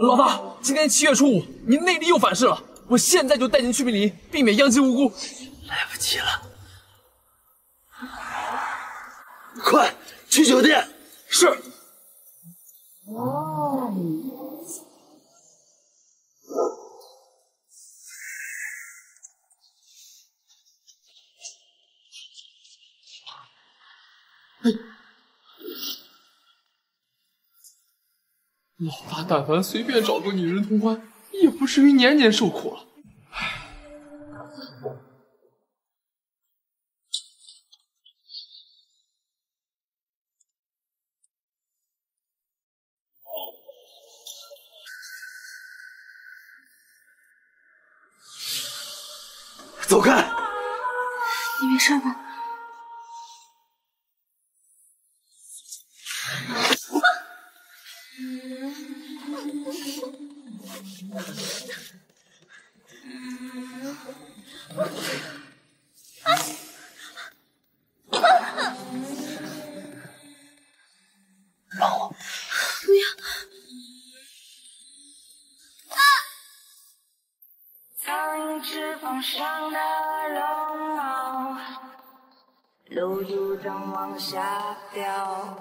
老大，今天7月初5，您内力又反噬了，我现在就带您去密林，避免殃及无辜。 来不及了，快去酒店！ 是。老大但凡随便找个女人通欢，也不至于年年受苦了。 走开！ 你没事吧？ 帮我！ 不要！ 藏翅膀上的绒毛，露珠正往下掉，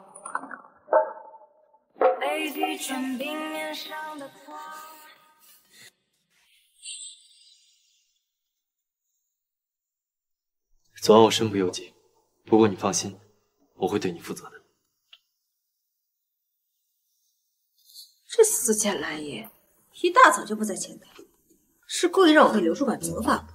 被击穿冰面上的光。 昨晚我身不由己，不过你放心，我会对你负责的。 这死乞蓝爷一大早就不在前台，是故意让我被刘主管责罚的。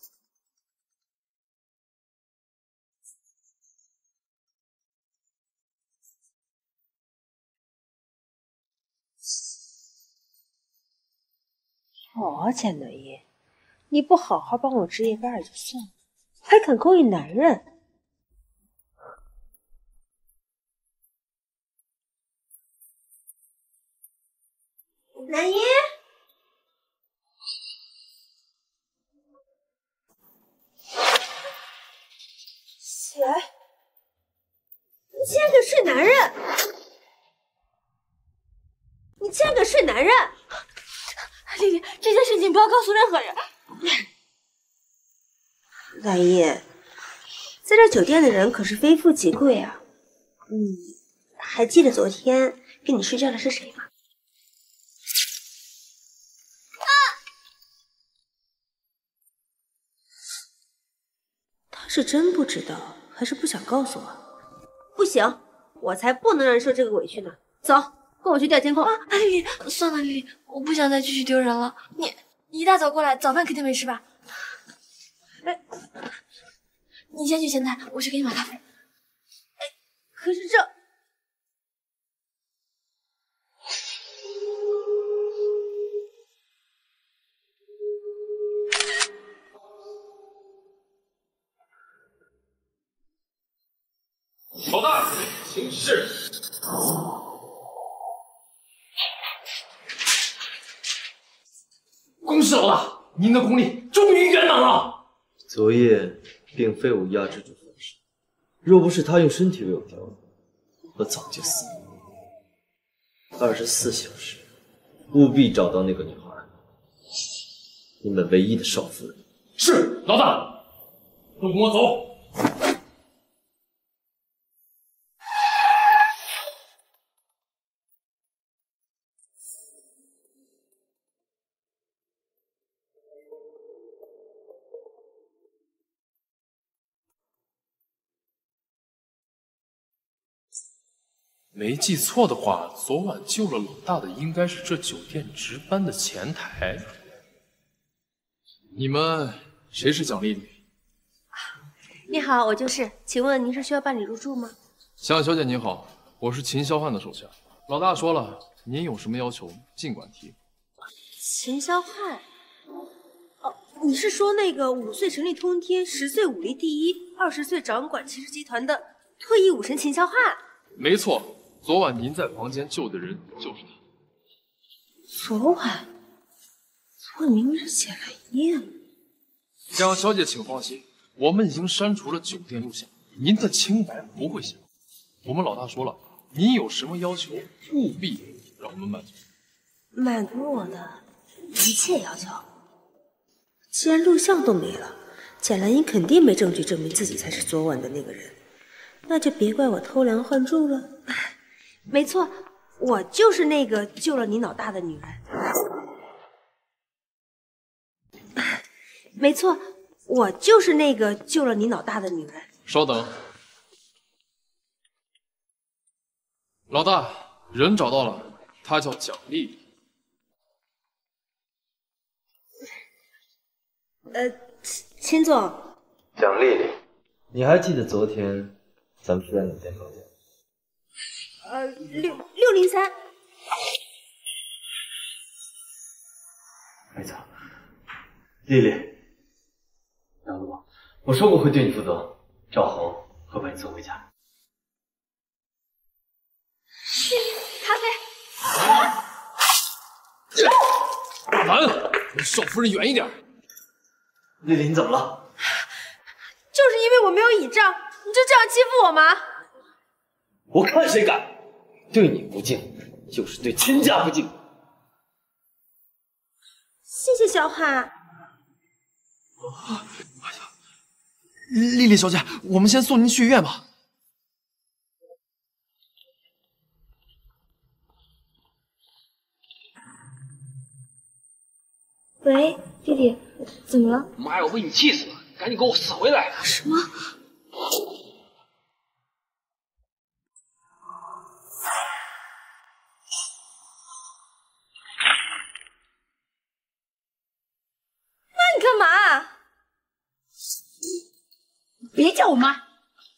好啊，钱南爷，你不好好帮我值夜班也就算了，还敢勾引男人！南爷，起来！你竟然敢睡男人！你竟然敢睡男人！丽丽，这件事情不要告诉任何人。南爷，在这酒店的人可是非富即贵啊。还记得昨天跟你睡觉的是谁吗？他是真不知道，还是不想告诉我？不行，我才不能让人受这个委屈呢。走，跟我去调监控。 丽丽，算了，丽丽，我不想再继续丢人了。你一大早过来，早饭肯定没吃吧？你先去前台，我去给你买咖啡。 可是这…… 老大，请示。恭喜老大，您的功力终于圆满了。 昨夜并非我压制住风氏，若不是他用身体为我调理，我早就死了。24小时，务必找到那个女孩，你们唯一的少夫人。 是，老大，跟我走。没记错的话，昨晚救了老大的应该是这酒店值班的前台。你们谁是蒋丽丽？ 你好，我就是。请问您是需要办理入住吗？ 蒋小姐您好，我是秦霄汉的手下。老大说了，您有什么要求尽管提。 秦霄汉？哦，你是说那个5岁成立通天，10岁武力第一，20岁掌管骑士集团的退役武神秦霄汉？ 没错。昨晚您在房间救的人就是他。 昨晚明明是写了夜了。 蒋小姐，请放心，我们已经删除了酒店录像，您的清白不会显露。我们老大说了，您有什么要求，务必让我们满足。 满足我的一切要求。既然录像都没了，简兰英肯定没证据证明自己才是昨晚的那个人，那就别怪我偷梁换柱了。没错，我就是那个救了你老大的女人。没错，我就是那个救了你老大的女人。 稍等，老大，人找到了，他叫蒋丽。 秦总， 蒋丽丽，你还记得昨天咱们是在哪间房间 603。 没错，丽丽，等等我，我说过会对你负责。赵恒会把你送回家。 咖啡。 大南，离少夫人远一点。 丽丽，你怎么了？ 就是因为我没有倚仗，你就这样欺负我吗？ 我看谁敢！对你不敬，就是对亲家不敬。 谢谢小海。 丽丽小姐，我们先送您去医院吧。 喂，弟弟，怎么了？ 妈要被你气死了！赶紧给我死回来！ 什么？ 那你干嘛？ 别叫我妈。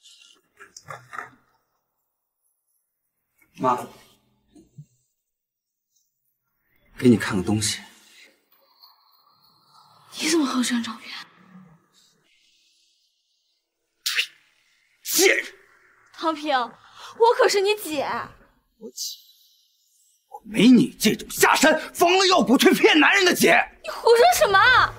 妈，给你看个东西。 你怎么还有这张照片？ 贱人！ 唐平，我可是你姐。 我姐，我没你这种下山缝了又补去骗男人的姐。 你胡说什么？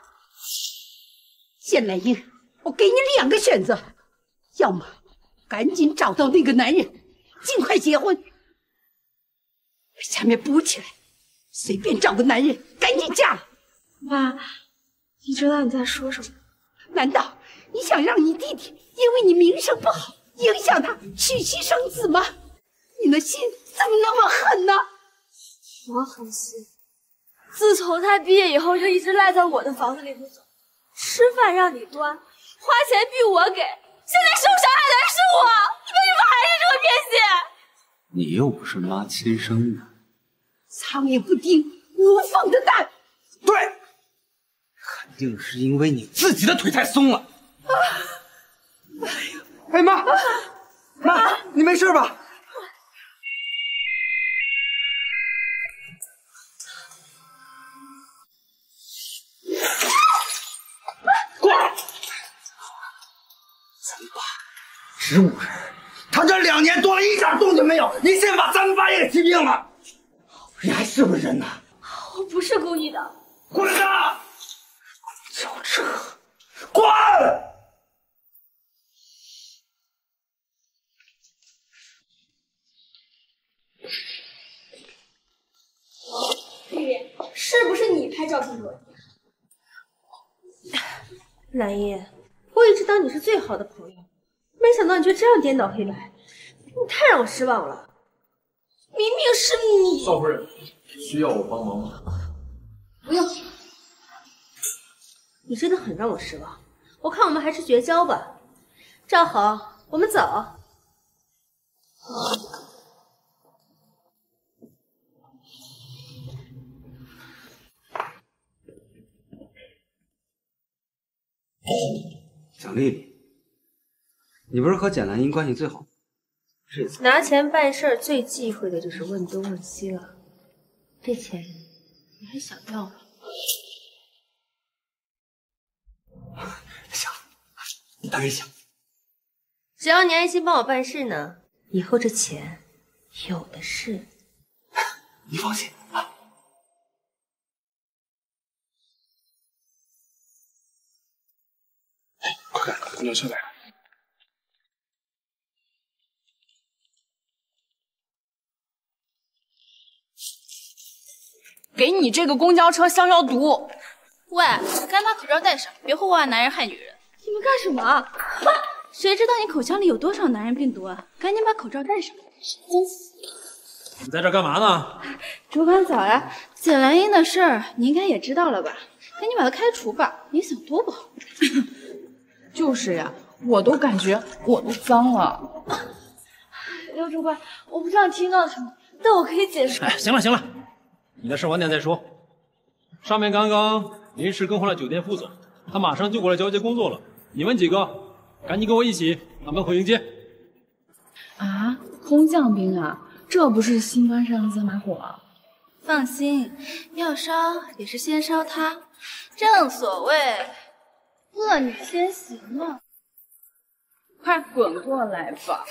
简兰英，我给你2个选择，要么赶紧找到那个男人，尽快结婚；下面补起来，随便找个男人赶紧嫁了。 妈，你知道你在说什么？ 难道你想让你弟弟因为你名声不好，影响他娶妻生子吗？你的心怎么那么狠呢？ 我狠心。自从他毕业以后，就一直赖在我的房子里不走，吃饭让你端，花钱逼我给，现在受伤害的是我，为什么还是这么偏心？ 你又不是妈亲生的。 苍蝇不叮无缝的蛋。 对，肯定是因为你自己的腿太松了。哎妈，妈，你没事吧？过来！咱爸植物人，他这2年多了一点动静没有，你先把咱们爸也给气病了。你还是不是人呢？ 我不是故意的。 滚蛋！就这，滚！ 丽丽，是不是你拍照片给我？ 兰英，我一直当你是最好的朋友，没想到你却这样颠倒黑白，你太让我失望了。 明明是你。 少夫人，需要我帮忙吗？ 不用。 你真的很让我失望，我看我们还是绝交吧。赵恒，我们走。 蒋丽丽，你不是和简兰英关系最好？这次拿钱办事最忌讳的就是问东问西了。这钱你还想要吗？ 想，当然想。 只要你安心帮我办事呢，以后这钱有的是。 你放心啊。 快看，公交车来了。 给你这个公交车消消毒。 喂，赶紧把口罩戴上，别祸害男人害女人。 你们干什么？ 谁知道你口腔里有多少男人病毒啊？赶紧把口罩戴上。真死！ 你在这干嘛呢？ 主管早呀，简兰英的事儿你应该也知道了吧？赶紧把他开除吧，影响多不好。 就是呀，我都感觉我都脏了。 刘主管，我不知道你听到了什么，但我可以解释。 哎，行了行了，你的事晚点再说。上面刚刚临时更换了酒店副总，他马上就过来交接工作了。你们几个赶紧跟我一起把门口迎接。 啊，空降兵啊，这不是新官上司马虎？ 放心，要烧也是先烧他。正所谓恶女先行嘛。 快滚过来吧！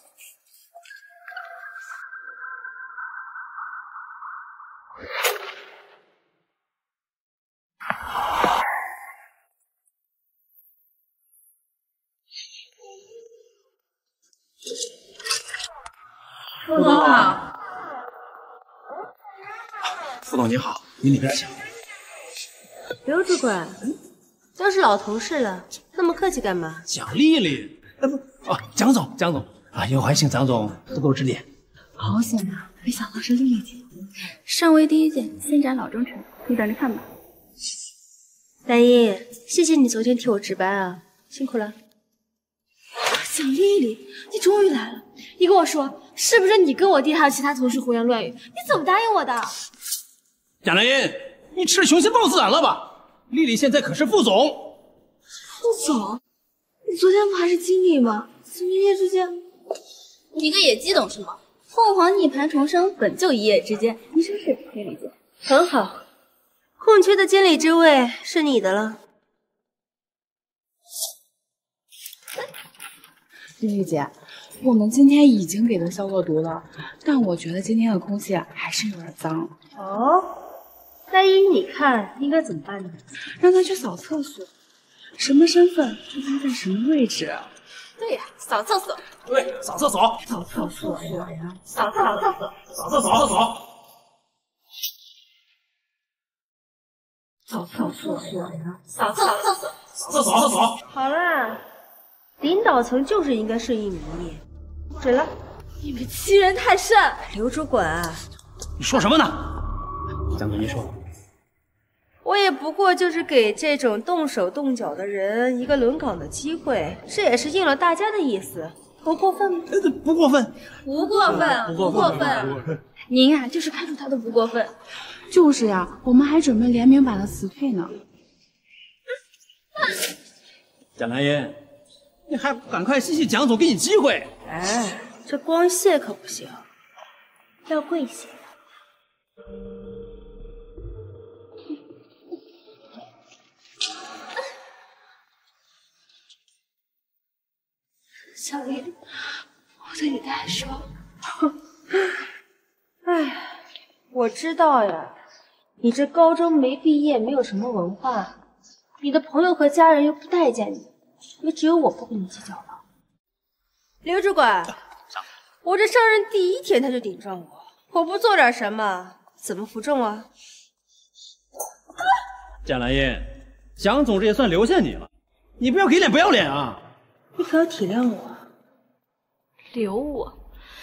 副总好。副总你好，你里边请。 刘主管，都是老同事了，那么客气干嘛？ 蒋丽丽，哦，蒋总啊，有还请蒋总多多指点。 好险啊，没想到是丽丽姐。 上位第一件，先斩老忠臣，你等着看吧。 兰英，谢谢你昨天替我值班啊，辛苦了。 蒋丽丽，你终于来了！你跟我说，是不是你跟我弟还有其他同事胡言乱语？你怎么答应我的？ 贾兰英，你吃雄心豹子胆了吧？丽丽现在可是副总。 副总？你昨天不还是经理吗？怎么一夜之间？ 你个野鸡懂什么？凤凰涅槃重生本就一夜之间，你是不是可以理解？ 很好，空缺的经理之位是你的了。 丽丽姐，我们今天已经给他消过毒了，但我觉得今天的空气还是有点脏。 哦，那依你看应该怎么办呢？ 让他去扫厕所，什么身份就待在什么位置。 对呀，扫厕所。 对，扫厕所。 扫厕所呀！ 扫厕所。 扫厕所。 扫厕所呀！ 扫厕所。 扫厕所。 好啦，领导层就是应该顺应民意。准了。 你们欺人太甚！ 刘主管啊， 你说什么呢？蒋总，您说。 我也不过就是给这种动手动脚的人一个轮岗的机会，这也是应了大家的意思，我过分吗？ 不过分， 不过分，不过分。您呀，就是看出他的不过分。 就是呀，我们还准备联名把他辞退呢。 贾兰英，你还不赶快谢谢蒋总给你机会？ 哎，这光谢可不行，要跪谢。 小丽，我对你太失望。 哎，我知道呀，你这高中没毕业，没有什么文化，你的朋友和家人又不待见你，也只有我不跟你计较了。刘主管，我这上任第一天他就顶撞我，我不做点什么怎么服众啊？ 贾兰英，蒋总这也算留下你了，你不要给脸不要脸啊！ 你可要体谅我。 留我？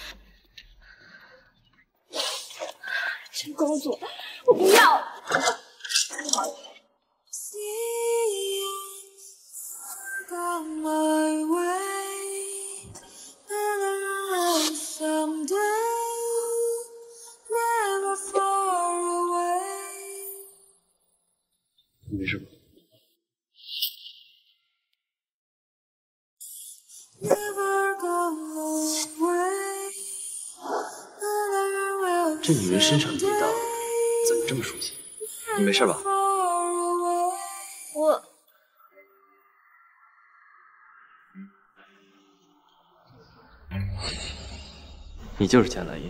真工作，我不要。 你没事吧？ 这女人身上的味道怎么这么熟悉？你没事吧？ 我你就是贾兰英。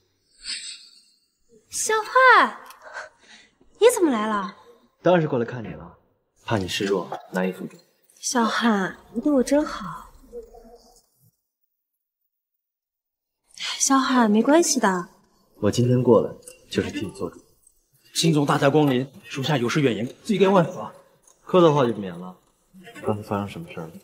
小汉，你怎么来了？ 当然是过来看你了，怕你示弱难以服众。 小汉，你对我真好。小汉，没关系的。 我今天过来就是替你做主。 秦总大驾光临，属下有失远迎，罪该万死啊！ 客的话就免了。刚才发生什么事了？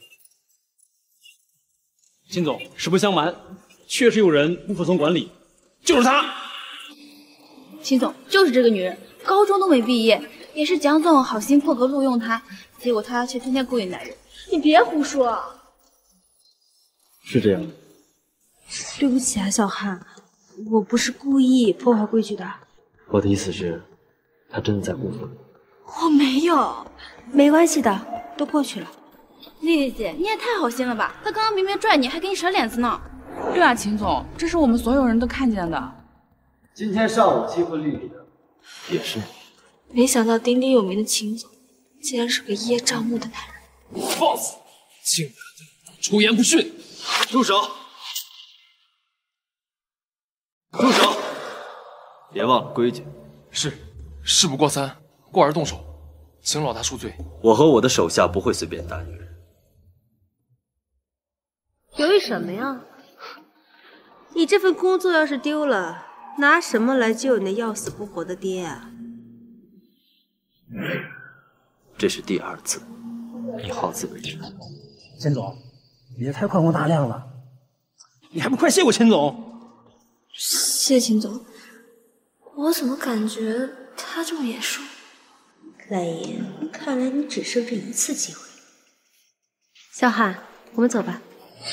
秦总，实不相瞒，确实有人不服从管理，就是他。 秦总，就是这个女人，高中都没毕业，也是蒋总好心破格录用她，结果她却天天勾引男人。 你别胡说。 是这样的。 对不起啊，小汉，我不是故意破坏规矩的。 我的意思是，他真的在辜负你。 我没有，没关系的，都过去了。 丽丽姐，你也太好心了吧！他刚刚明明拽你，还给你使脸子呢。 对啊，秦总，这是我们所有人都看见的。 今天上午欺负丽丽的也是你。 没想到鼎鼎有名的秦总，竟然是个一叶障目的男人。 放肆！竟然对我出言不逊！ 住手！住手！别忘了规矩。 是，事不过三，过而动手，请老大恕罪。 我和我的手下不会随便打女人。 犹豫什么呀？你这份工作要是丢了，拿什么来救你那要死不活的爹啊？ 这是第二次，你好自为之。 秦总，你也太宽宏大量了，你还不快谢过秦总？ 谢秦总，我怎么感觉他这么眼熟？ 蓝颜，看来你只剩这一次机会。小汉，我们走吧。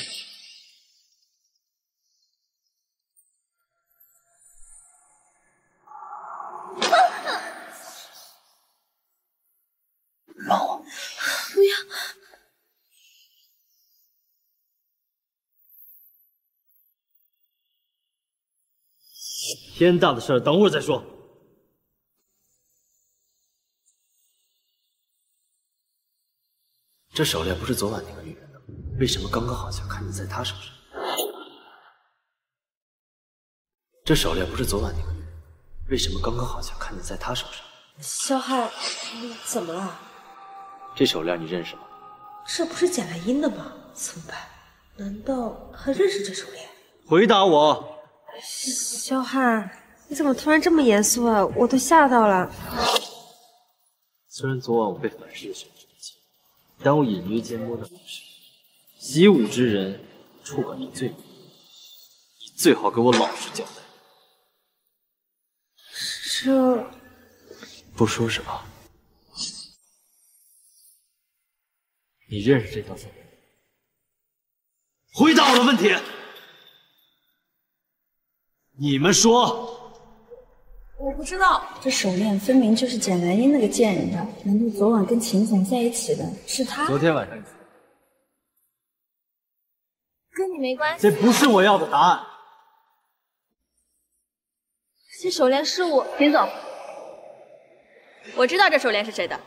让我不要！ 天大的事儿，等会儿再说。这手链不是昨晚那个女人的，为什么刚刚好像看见在她手上？这手链不是昨晚那个女人，为什么刚刚好像看见在她手上？ 小汉，你怎么了？ 这手链你认识吗？ 这不是贾兰英的吗？怎么办？难道还认识这手链？ 回答我！ 小汉，你怎么突然这么严肃啊？我都吓到了。 虽然昨晚我被反噬的神之气，但我隐约间摸到你是习武之人，触感之罪，你最好给我老实交代。 这不说什么？你认识这条手链？回答我的问题！你们说， 我不知道，这手链分明就是简兰英那个贱人的，难道昨晚跟秦总在一起的是他？ 昨天晚上跟你没关系。 这不是我要的答案。 这手链是我， 秦总，我知道这手链是谁的。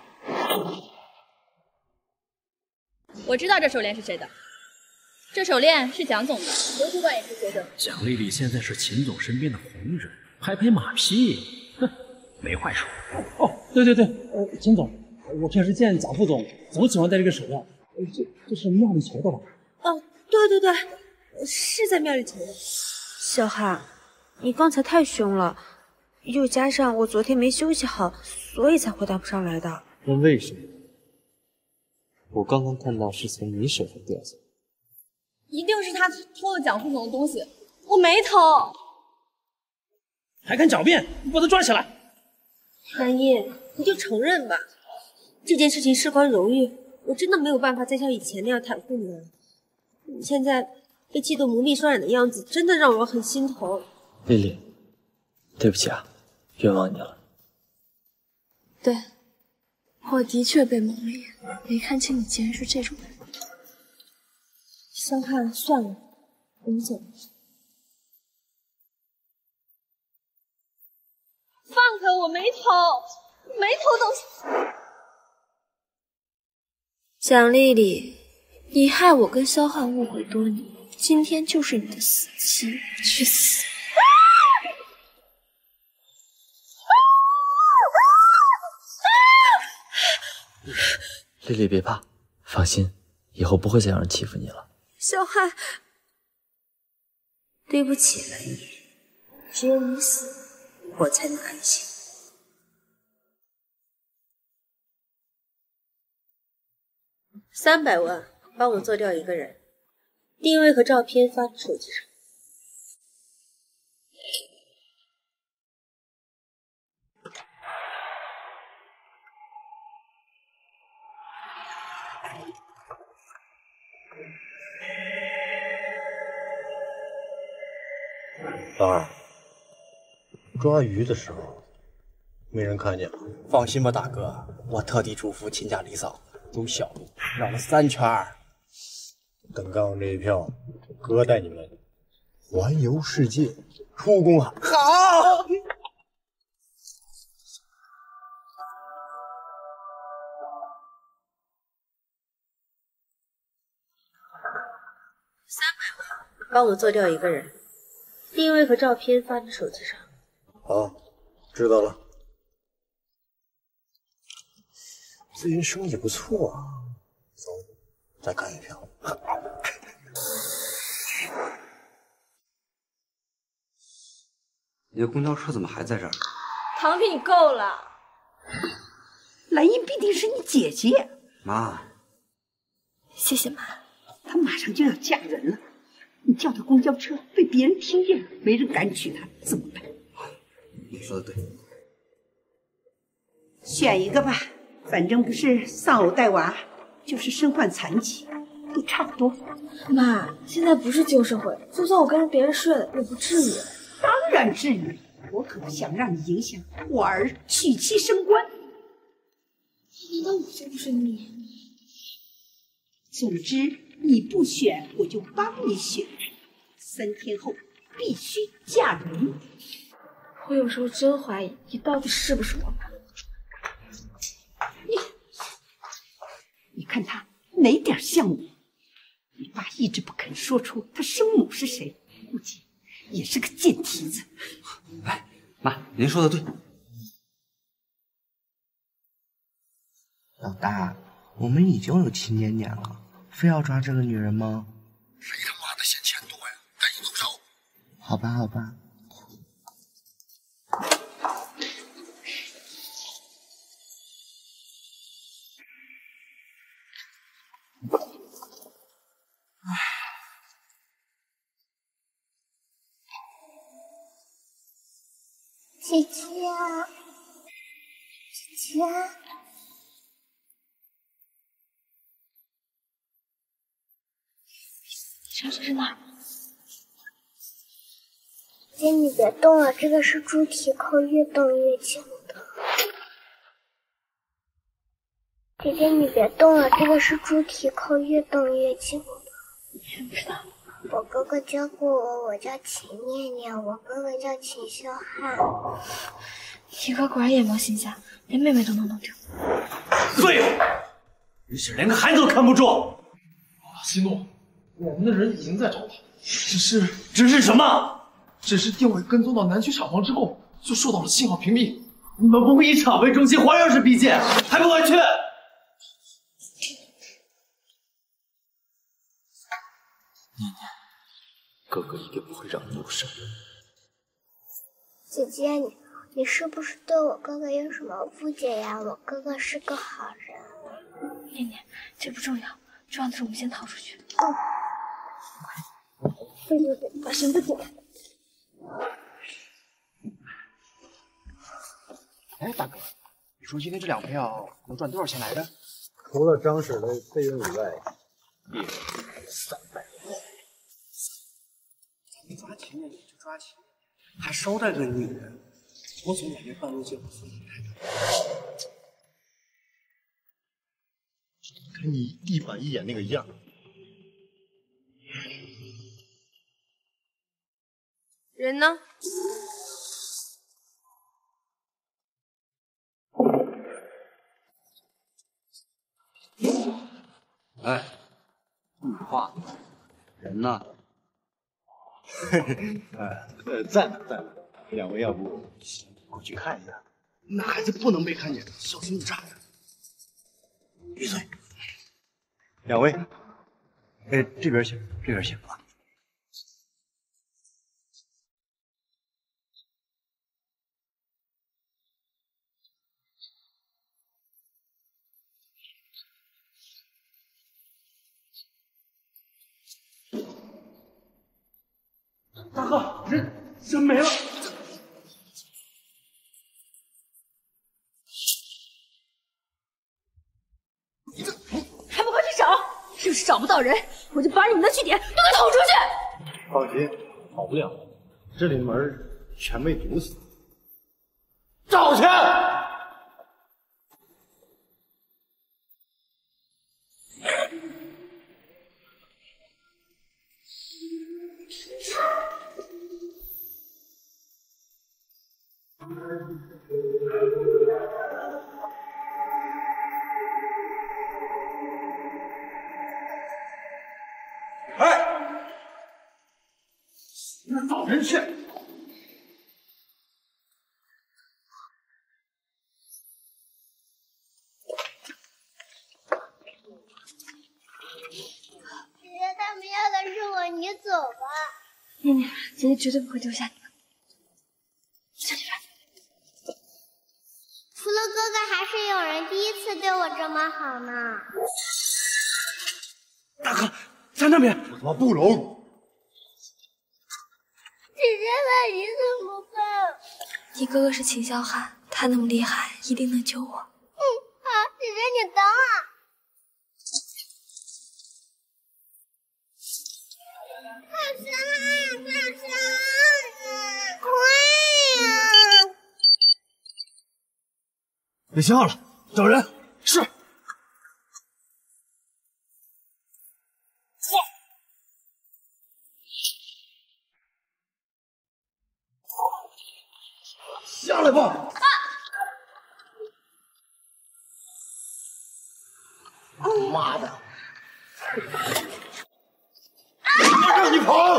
我知道这手链是谁的。这手链是蒋总的，刘主管也是觉得。 蒋丽丽现在是秦总身边的红人，拍拍马屁，哼，没坏处。哦，对对对，秦总，我平时见蒋副总总喜欢戴这个手链，这是庙里求的吧？ 哦，对对对，是在庙里求的。小汉，你刚才太凶了，又加上我昨天没休息好，所以才回答不上来的。 那为什么？我刚刚看到是从你手上掉下来。 一定是他偷了蒋副总的东西，我没偷。 还敢狡辩，把他抓起来！ 蓝叶，你就承认吧，这件事情事关荣誉，我真的没有办法再像以前那样袒护你了。你现在被嫉妒蒙蔽双眼的样子，真的让我很心疼。 丽丽，对不起啊，冤枉你了。 对，我的确被蒙了眼，没看清你竟然是这种人。 小汉，算了，我们走吧。 放开我，没偷，没偷东西。蒋丽丽，你害我跟萧汉误会多年，今天就是你的死期，去死！ 丽丽别怕，放心，以后不会再有人欺负你了。 小汉，对不起了，只有你死，我才能安心。 300万，帮我做掉一个人，定位和照片发你手机上。 老二，抓鱼的时候没人看见吗？ 放心吧，大哥，我特地嘱咐亲家李嫂走小路，绕了3圈。 等刚这一票，哥带你们环游世界，出公海。 好。 300万，帮我做掉一个人，定位和照片发你手机上。 好，知道了。最近生意不错啊，走，再干一票。 你的公交车怎么还在这儿？ 唐平，你够了！ 兰英必定是你姐姐， 妈， 谢谢妈。 她马上就要嫁人了，你叫她公交车被别人听见了，没人敢娶她，怎么办？ 你说的对， 选一个吧，反正不是丧偶带娃，就是身患残疾，都差不多。 妈，现在不是旧社会，就算我跟着别人睡了，也不至于。 当然至于，我可不想让你影响我儿娶妻升官。 难道我就不是你？ 总之，你不选，我就帮你选。3天后必须嫁人。 我有时候真怀疑你到底是不是我妈。 你看他哪点像我？你爸一直不肯说出他生母是谁，估计也是个贱蹄子。 哎，妈，您说的对。 老大，我们已经有7年了，非要抓这个女人吗？ 谁他妈的嫌钱多呀？赶紧动手！ 好吧，好吧。 姐姐，姐姐， 小姐是哪儿？ 姐姐你别动了，这个是猪蹄扣，越动越轻的。姐姐你别动了，这个是猪蹄扣，越动越轻的。 你知不知道？ 我哥哥教过我，我叫秦念念，我哥哥叫秦秀汉。 你哥果然眼冒心下，连妹妹都能弄丢。 废物！你是连个孩子都看不住！ 息怒，我们的人已经在找他，只是什么？ 只是定位跟踪到南区厂房之后，就受到了信号屏蔽。 你们不会以厂为中心环游式逼近，还不快去！ 念念，哥哥一定不会让你有伤。 姐姐，你是不是对我哥哥有什么误解呀？我哥哥是个好人。 念念，这不重要，重要的是我们先逃出去。 对对对，把绳子解开。 哎，大哥，你说今天这2票能赚多少钱来着？ 除了张婶的费用以外，也300万。 抓秦念念就抓秦念念，还捎带个女人，我总感觉半路就有风险。 跟你一板一眼那个样。 人呢？ 哎，话人呢？ 在呢。2位要不过去看一下？那孩子不能被看见，小心误炸呀！闭嘴。2位，这边请，这边请啊。 大哥，人没了。 还不快去找！要是找不到人，我就把你们的据点都给捅出去！ 放心，跑不了，这里门全被堵死。找去！哎，那找人去！ 姐姐，他们要的是我，你走吧。 念念，姐姐绝对不会丢下你的。下去吧。 除了哥哥，还是有人第一次对我这么好呢。 大哥，在那边。 什么不容？ 姐姐，那你怎么办？ 你哥哥是秦霄汉，他那么厉害，一定能救我。 好，姐姐你等我。大山，快呀！ 别笑了，找人。是。下来吧！妈的！让你跑！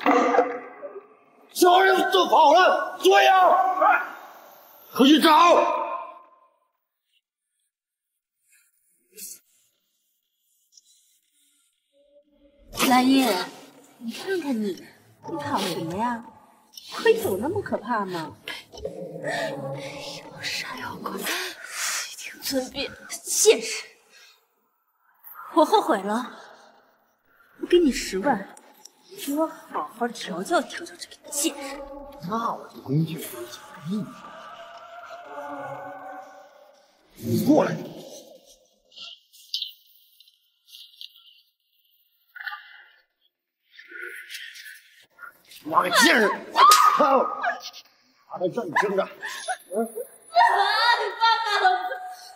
小人都跑了，作妖！快去找！ 蓝叶，你看看你跑什么呀？会有那么可怕吗？ 有杀妖怪，一听尊便，现实。 我后悔了，我给你10万，给我好好调教调教这个贱人。 那我就恭敬不敬。你过来。妈个贱人！操！还在这里挣扎！ 你放开我！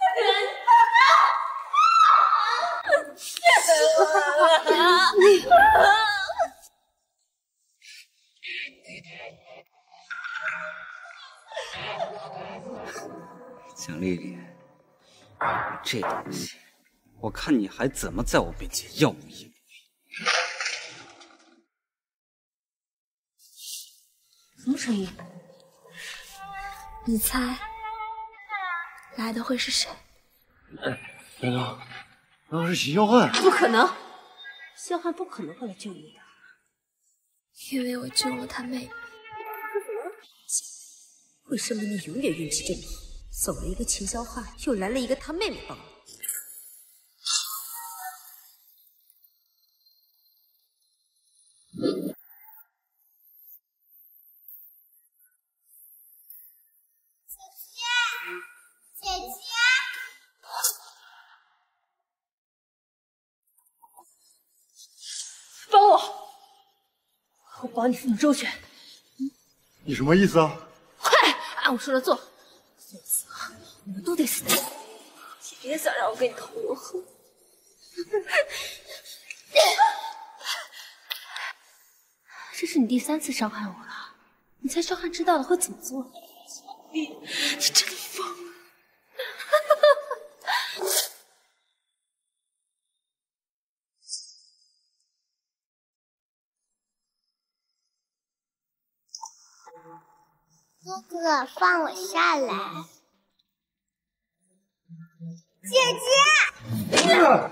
蒋丽丽，这东西，我看你还怎么在我面前耀武扬威？ 什么声音？你猜，来的会是谁？ 难道是秦霄汉？ 不可能，萧汉不可能会来救你的。 因为我救了他妹妹。 为什么你永远运气这么好？走了一个秦霄汉，又来了一个他妹妹帮你。 姐姐， 帮我，我保你父母周全。 你什么意思啊？ 快，按我说的做，否则我们都得死。你别想让我跟你同流合污。这是你第3次伤害我了，你猜萧汉知道了会怎么做？你真的疯了！ 哥哥，放我下来。姐姐，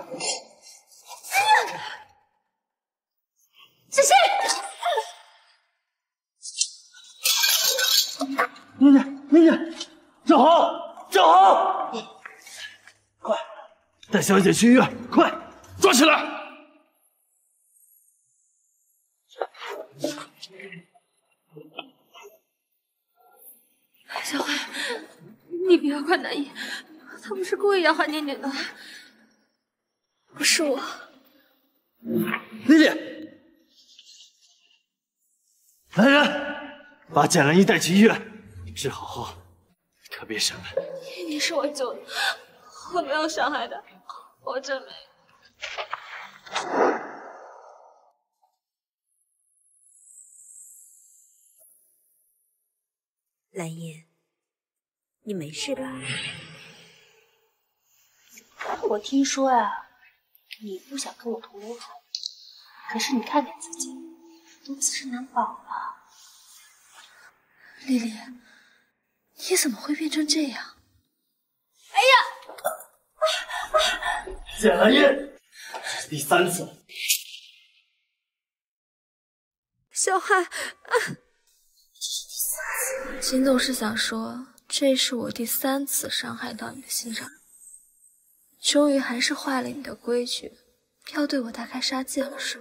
小心！ 妮妮，正好，快，带小姐去医院，快，抓起来！ 你不要怪南一，他不是故意要害念念的，不是我。 丽丽，来人，把简兰一带去医院治好后，可别伤害。 念念是我救的，我没有伤害他，我真没有。 蓝颜，你没事吧？ 我听说呀，你不想跟我同流合污，可是你看看自己，都自身难保了。丽丽，你怎么会变成这样？哎呀！ 简兰烟，这是第3次了。 小海，秦总是想说，这是我第3次伤害到你的心上人，终于还是坏了你的规矩，要对我大开杀戒了是吗？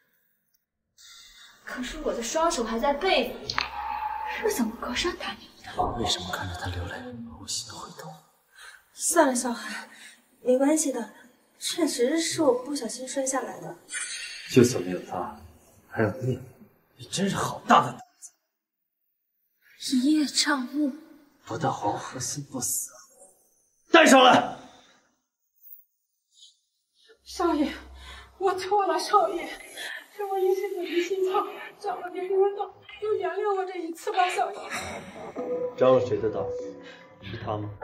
可是我的双手还在被子里，是怎么隔山打牛的？ 为什么看着他流泪，我心会痛？ 算了，小海，没关系的，确实是我不小心摔下来的。 就算没有他，还有你，你真是好大的胆子！ 一叶障目， 不到黄河心不死。带上来！ 少爷，我错了，少爷，是我一时嘴皮心操，长了别人的道，就原谅我这一次吧，少爷。 着了谁的道？是他吗？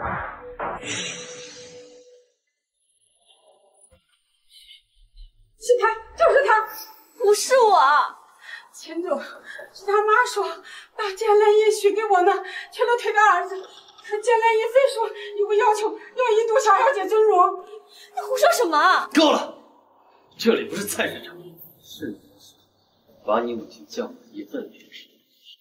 是他，就是他， 不是我。 秦总，是他妈说把简兰叶许给我呢，全都推给儿子。可简兰叶非说有个要求，要引渡小小姐尊荣。 你胡说什么？ 够了！这里不是菜市场，是把你母亲叫来一份便是。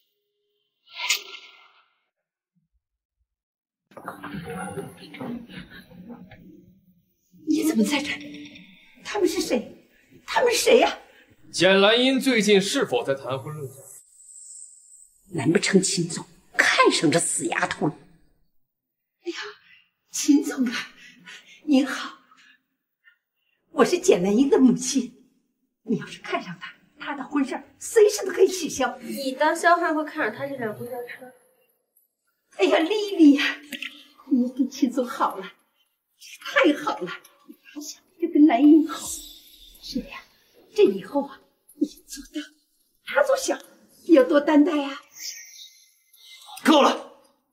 你怎么在这儿？他们是谁？他们是谁呀？ 简兰英最近是否在谈婚论嫁？ 难不成秦总看上这死丫头了？哎呀，秦总啊，您好，我是简兰英的母亲。你要是看上她，她的婚事随时都可以取消。 你当萧汉会看上他这辆公交车？ 哎呀，丽丽呀，你跟秦总好了，太好了！他想就跟兰英好。是的呀，这以后啊，你做大，他做小，你要多担待呀。 够了！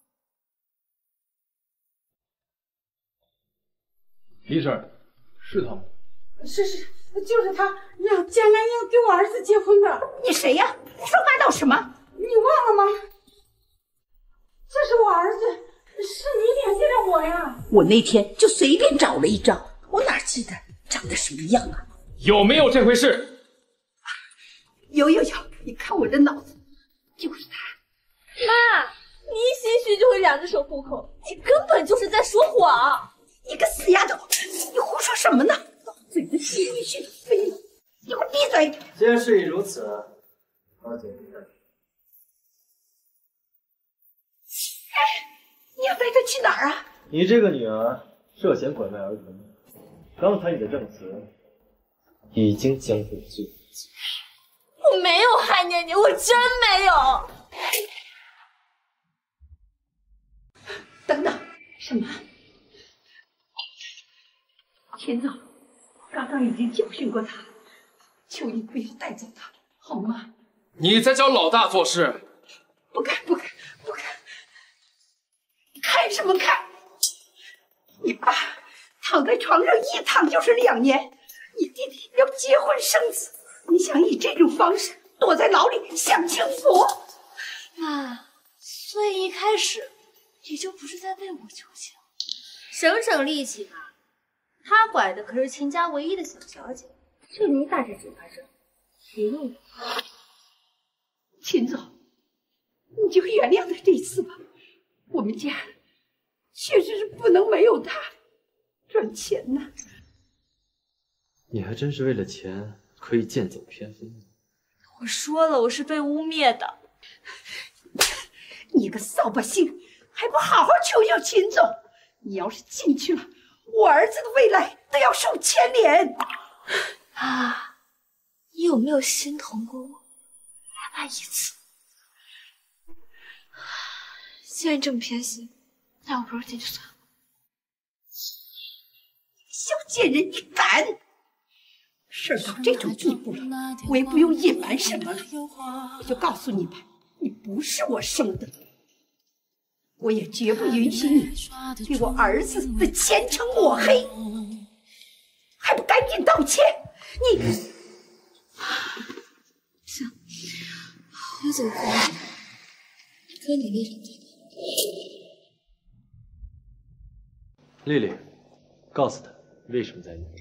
李婶，是他吗？ 是，就是他让简兰英给我儿子结婚的。你谁呀？胡说八道什么？你忘了吗？这是我儿子，是你联系的我呀。我那天就随便找了一张，我哪记得长得什么样啊？ 有没有这回事？ 有，你看我这脑子，就是他。 妈，你一心虚就会2只手户口，你根本就是在说谎。 你个死丫头，你胡说什么呢？嘴子血一血飞了，你给我闭嘴！ 既然事已如此，老姐， 你要带她去哪儿啊？ 你这个女儿涉嫌拐卖儿童，刚才你的证词已经将会罪。 我没有害念你，我真没有。 等等，什么？秦总，刚刚已经教训过他，求你不要带走他，好吗？ 你在教老大做事。 不敢！看什么看？你爸躺在床上一躺就是2年，你弟弟要结婚生子，你想以这种方式躲在牢里享清福？ 妈，所以一开始你就不是在为我求情，省省力气吧。他拐的可是秦家唯一的小小姐，就你打这嘴巴仗，谁用得？ 秦总，你就原谅他这一次吧。我们家确实是不能没有他赚钱呐。 你还真是为了钱可以剑走偏锋呢。 我说了，我是被污蔑的。 你个扫把星， 还不好好求求秦总？你要是进去了，我儿子的未来都要受牵连。 啊，你有没有心疼过我？哪怕一次？既然你这么偏心，那我不如进去算了。 小贱人，你敢！事到这种地步了，我也不用隐瞒什么了，我就告诉你吧，你不是我生的，我也绝不允许你对我儿子的前程抹黑，还不赶紧道歉！你行，我走过来，跟你为什么在丽丽，告诉他为什么在那。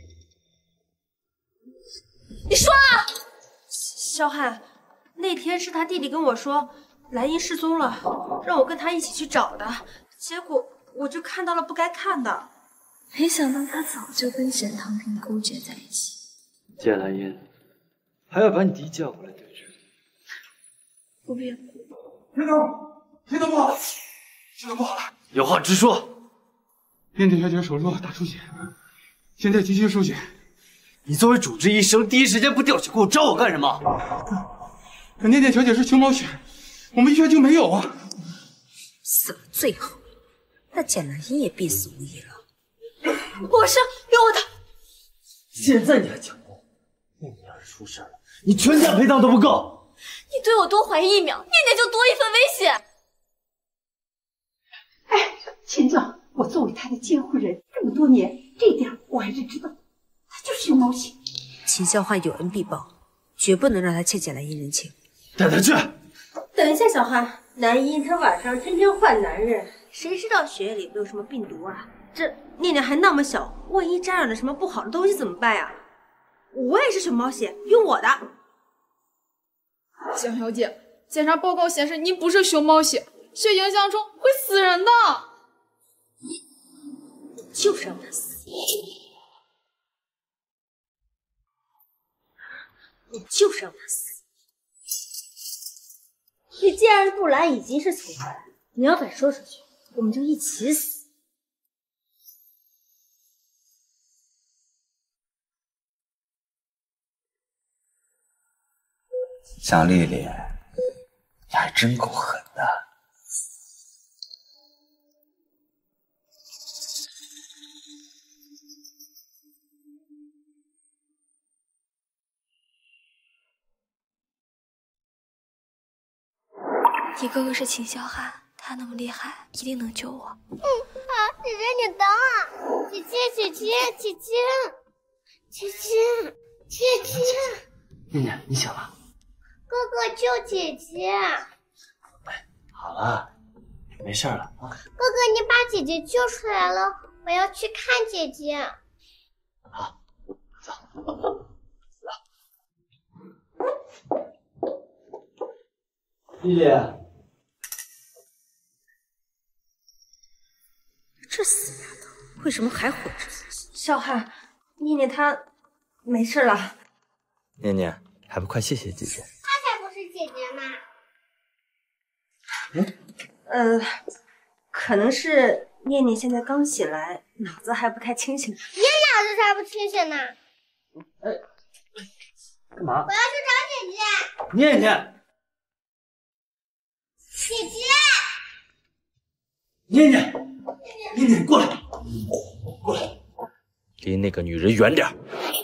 你说啊！萧汉，那天是他弟弟跟我说兰英失踪了，让我跟他一起去找的，结果我就看到了不该看的。 没想到他早就跟沈唐平勾结在一起。 简兰英，还要把你弟叫过来对质？ 不必了。 田总，田总不好了，田总不好了， 有话直说。 念念小姐手术大出血，现在急需输血。 你作为主治医生，第一时间不调血库找我干什么？ 可念念小姐是熊猫血，我们医院就没有啊。 死了最好，那简兰英也必死无疑了。 我生，给我的！ 现在你还抢功？念念要是出事了，你全家陪葬都不够。 你对我多怀疑一秒，念念就多一份危险。 哎，秦总，我作为他的监护人这么多年，这点我还是知道。他就是熊猫血。 秦萧汉有恩必报，绝不能让他欠简兰英人情。 带他去。 等一下，小汉，南英他晚上天天换男人，谁知道血液里都有什么病毒啊？这念念还那么小，万一沾染了什么不好的东西怎么办呀？我也是熊猫血，用我的。 江小姐，检查报告显示您不是熊猫血，血影响中会死人的。 就是让他死。我就是让他死！ 你既然不来，已经是从犯，你要敢说出去，我们就一起死。 小丽丽，你还真够狠的。 你哥哥是秦萧汉，他那么厉害，一定能救我。 姐姐你等我，姐姐， 念念，你醒了。 哥哥救姐姐。 好了，没事了啊。 哥哥，你把姐姐救出来了，我要去看姐姐。 好，走。丽丽。 这死丫头为什么还活着？ 萧汉，念念她没事了。 念念，还不快谢谢姐姐？ 她才不是姐姐呢。 可能是念念现在刚醒来，脑子还不太清醒。 你脑子才不清醒呢！ 干嘛？ 我要去找姐姐。 念念， 姐姐， 念念，念念，过来，过来，离那个女人远点。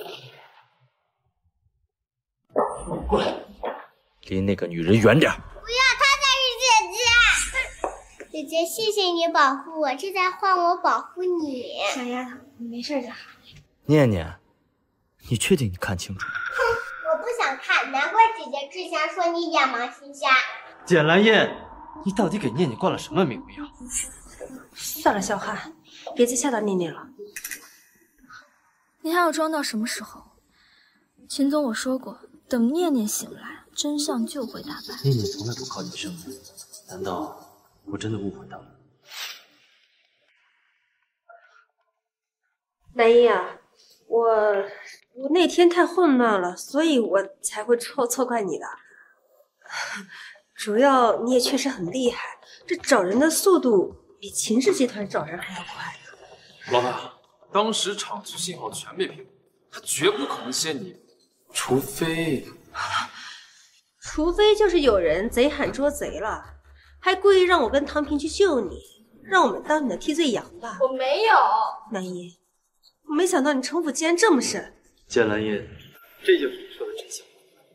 过来，离那个女人远点。 不要，她才是姐姐。姐姐，谢谢你保护我，这在换我保护你。 小丫头，你没事就好。 念念，你确定你看清楚？ 哼，我不想看，难怪姐姐之前说你眼盲心瞎。 简兰英，你到底给念念灌了什么迷魂药？ 算了，萧汉，别再吓到念念了。 你还要装到什么时候？秦总，我说过，等念念醒来，真相就会大白。 念念从来不靠近生人，难道我真的误会她了？ 南一啊，我那天太混乱了，所以我才会错怪你的。 主要你也确实很厉害，这找人的速度比秦氏集团找人还要快。 老大，当时厂区信号全被屏蔽，他绝不可能先你，除非就是有人贼喊捉贼了，还故意让我跟唐平去救你，让我们当你的替罪羊吧。 我没有。 南一，我没想到你城府竟然这么深。 剑兰叶，这就是你说的真相。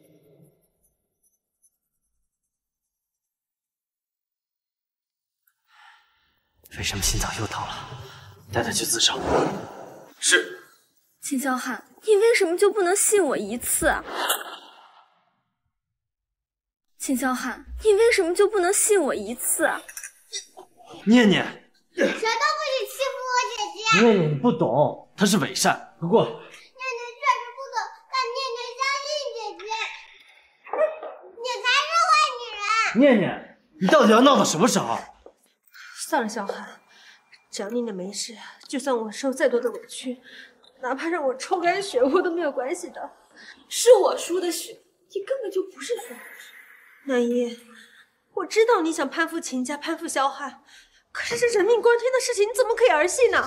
为什么心脏又倒了？带他去自首。 是。 秦霄汉，你为什么就不能信我一次啊？秦霄汉，你为什么就不能信我一次啊？ 念念， 谁都不许欺负我姐姐。 念念，你不懂，他是伪善。不过， 念念确实不懂，但念念相信姐姐。你才是坏女人。 念念，你到底要闹到什么时候？ 算了，小韩，只要念念没事，就算我受再多的委屈，哪怕让我抽干血我都没有关系的。 是我输的血，你根本就不是输的血。 南一，我知道你想攀附秦家，攀附萧汉，可是这人命关天的事情，你怎么可以儿戏呢？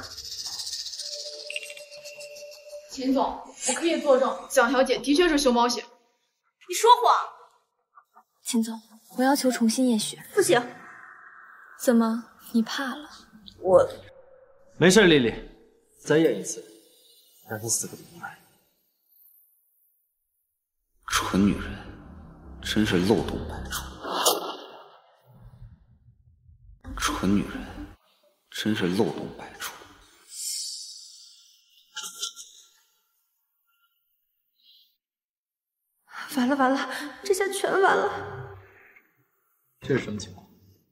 秦总，我可以作证，蒋小姐的确是熊猫血。 你说谎！秦总，我要求重新验血。 不行。 怎么？你怕了？ 我没事，丽丽，再验一次，让他死个明白。 蠢女人，真是漏洞百出。蠢女人，真是漏洞百出。 完了完了，这下全完了。 这是什么情况？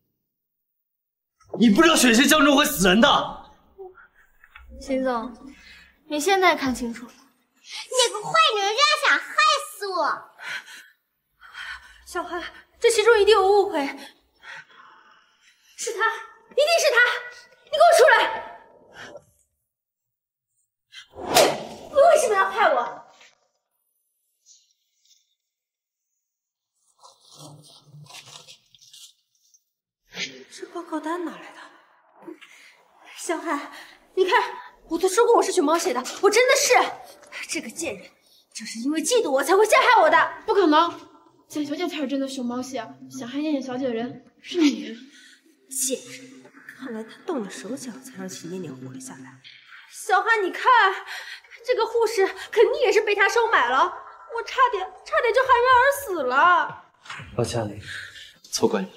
你不知道血腥将中会死人的。 秦总，你现在看清楚了。 你个坏女人，这样想害死我！ 小韩，这其中一定有误会。是他，一定是他！你给我出来！你为什么要害我？这报告单哪来的？小海，你看，我都说过我是熊猫血的，我真的是。这个贱人，就是因为嫉妒我才会陷害我的。 不可能，蒋小姐才是真的熊猫血，想害念念小姐的人是你。 贱人，看来他动了手脚才让秦念念活了下来。小海，你看，这个护士肯定也是被他收买了，我差点就含冤而死了。 抱歉，丽丽，错怪你了。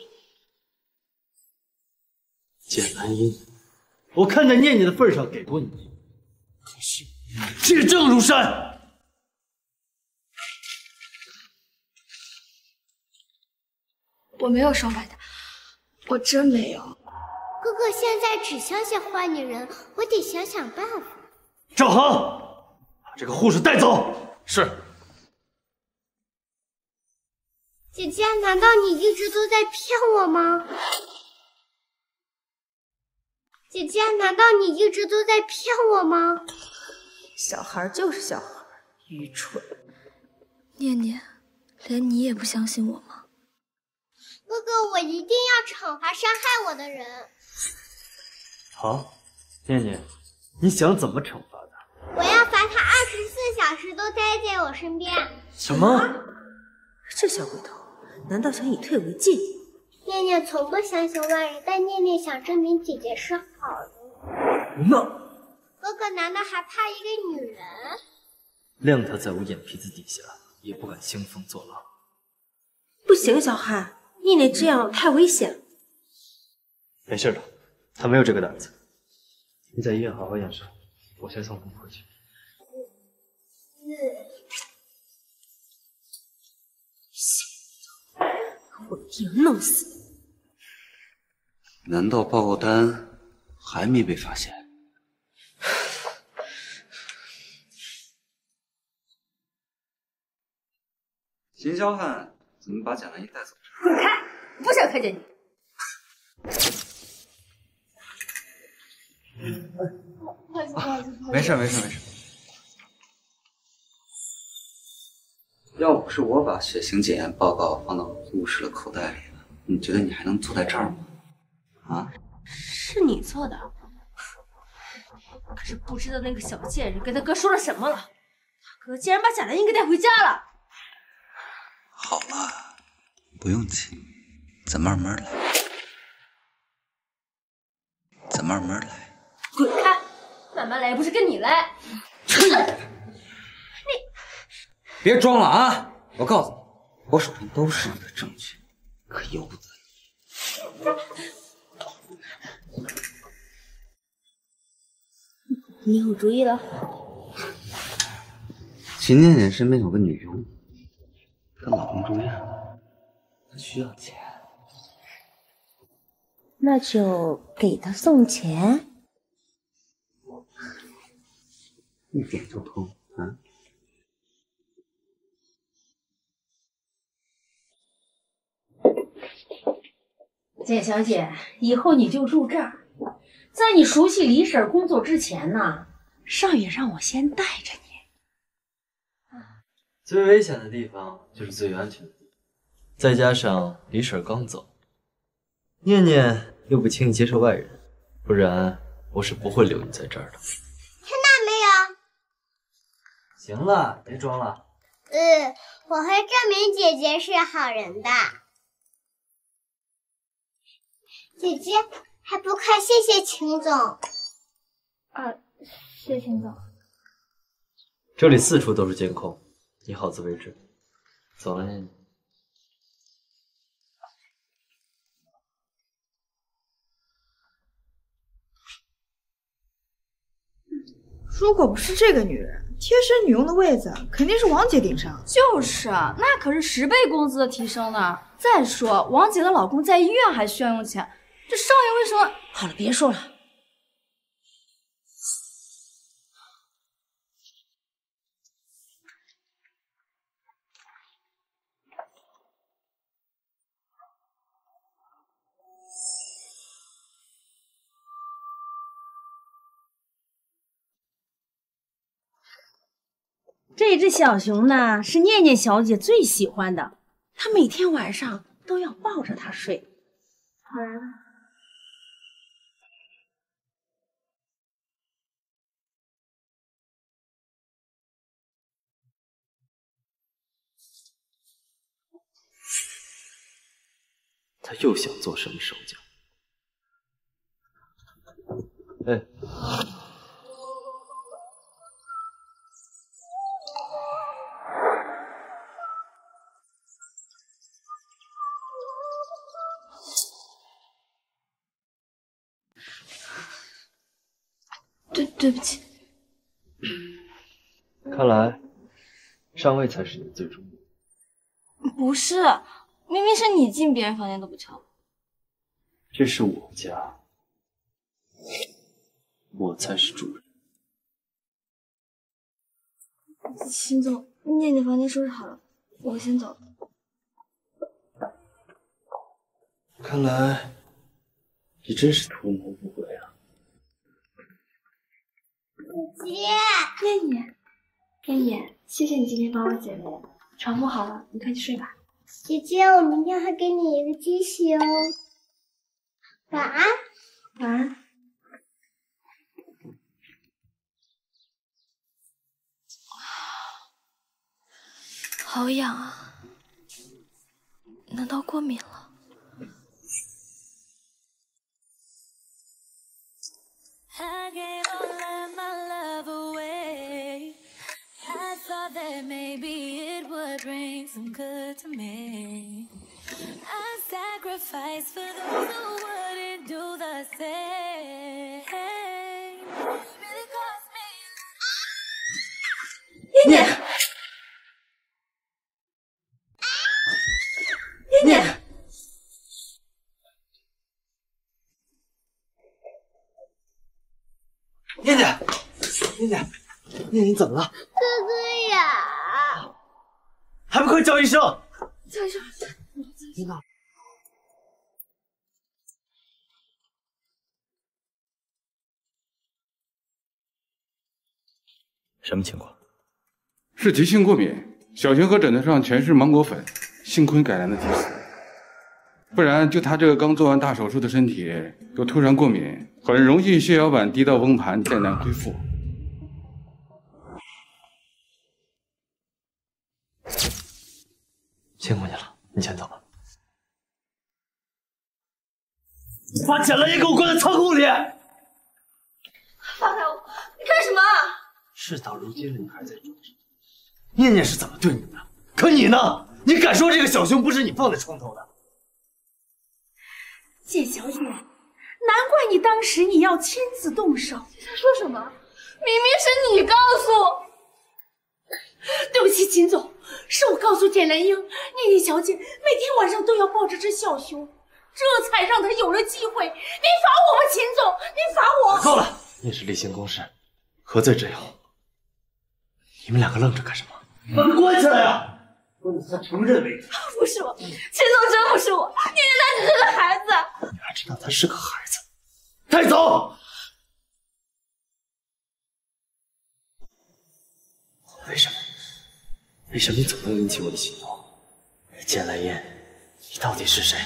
简兰英，我看在念念的份上给过你，可是借证如山。 我没有收买他，我真没有。 哥哥现在只相信坏女人，我得想想办法。 赵恒，把这个护士带走。 是。 姐姐，难道你一直都在骗我吗？姐姐，难道你一直都在骗我吗？ 小孩就是小孩，愚蠢。 念念，连你也不相信我吗？ 哥哥，我一定要惩罚伤害我的人。 好，念念，你想怎么惩罚他？ 我要罚他24小时都待在我身边。 什么？ 这小鬼头，难道想以退为进？ 念念从不相信外人，但念念想证明姐姐是好的。 那哥哥难道还怕一个女人？ 谅他在我眼皮子底下，也不敢兴风作浪。 不行，小汉，念念这样太危险。 没事的，他没有这个胆子。你在医院好好养伤，我先送他们回去。 我一定弄死你！ 难道报告单还没被发现？秦霄汉怎么把蒋兰英带走？ 滚开！不想看见你。 不好意思，不好意思， 没事没事没事。要不是我把血型检验报告放到护士的口袋里了， 你觉得你还能坐在这儿吗？啊？ 是你做的，可是不知道那个小贱人跟他哥说了什么了，他哥竟然把贾兰英给带回家了。 好了，不用急，咱慢慢来，咱慢慢来。 滚开！慢慢来，不是跟你来。 别装了啊！我告诉你，我手上都是你的证据，可由不得你。你有主意了？ 秦念念身边有个女佣，她老公住院了，她需要钱。 那就给他送钱。 一点就通啊！ 简小姐，以后你就住这儿。在你熟悉李婶工作之前呢，少爷让我先带着你。 最危险的地方就是最安全的地方，再加上李婶刚走，念念又不轻易接受外人，不然我是不会留你在这儿的。 看到没有？ 行了，别装了。 我会证明姐姐是好人的。姐姐，还不快谢谢秦总！ 谢秦总。 这里四处都是监控，你好自为之。走了，念念。 如果不是这个女人，贴身女佣的位子肯定是王姐顶上。 就是啊，那可是10倍工资的提升呢。再说，王姐的老公在医院还需要用钱，这少爷为什么？ 好了，别说了。这只小熊呢，是念念小姐最喜欢的，她每天晚上都要抱着它睡。好来了。 他又想做什么手脚？哎。 对不起。 看来上位才是你的最终目的。 不是，明明是你进别人房间都不敲。 这是我家，我才是主人。 秦总，念念房间收拾好了，我先走了。 看来你真是图谋不轨啊！ 姐， 念念，念念，谢谢你今天帮我减肥，床铺好了，你快去睡吧。 姐姐，我明天还给你一个惊喜哦。晚安， 晚安。好痒啊！难道过敏了？ I gave all of my love away. I thought that maybe it would bring some good to me. I sacrificed for those who wouldn't do the same. Really cost me. 念念，念念。 念念，念念，念念，你怎么了？ 哥哥呀！ 还不快叫医生！ 叫医生！ 你哪？ 什么情况？ 是急性过敏，小熊和枕头上全是芒果粉，幸亏改良的体质。 不然就他这个刚做完大手术的身体，又突然过敏，很容易血小板低到崩盘，再难恢复。 辛苦你了，你先走吧。 把简兰英给我关在仓库里！ 放开我！你干什么？ 事到如今了，你还在装什么？ 念念是怎么对你的？可你呢？你敢说这个小熊不是你放在床头的？ 简小姐，难怪你当时你要亲自动手。 你在说什么？明明是你告诉。 对不起，秦总，是我告诉简兰英，念念小姐每天晚上都要抱着只小熊，这才让她有了机会。你罚我吧，秦总，你罚我。 够了，你是例行公事，何罪之有？你们两个愣着干什么？ 把他关起来呀！说你才承认为止。 不是我，秦总真不是我，念念她只是个孩子。 你还知道他是个孩子？ 带走！ 为什么？为什么你总能引起我的心动？简兰英，你到底是谁？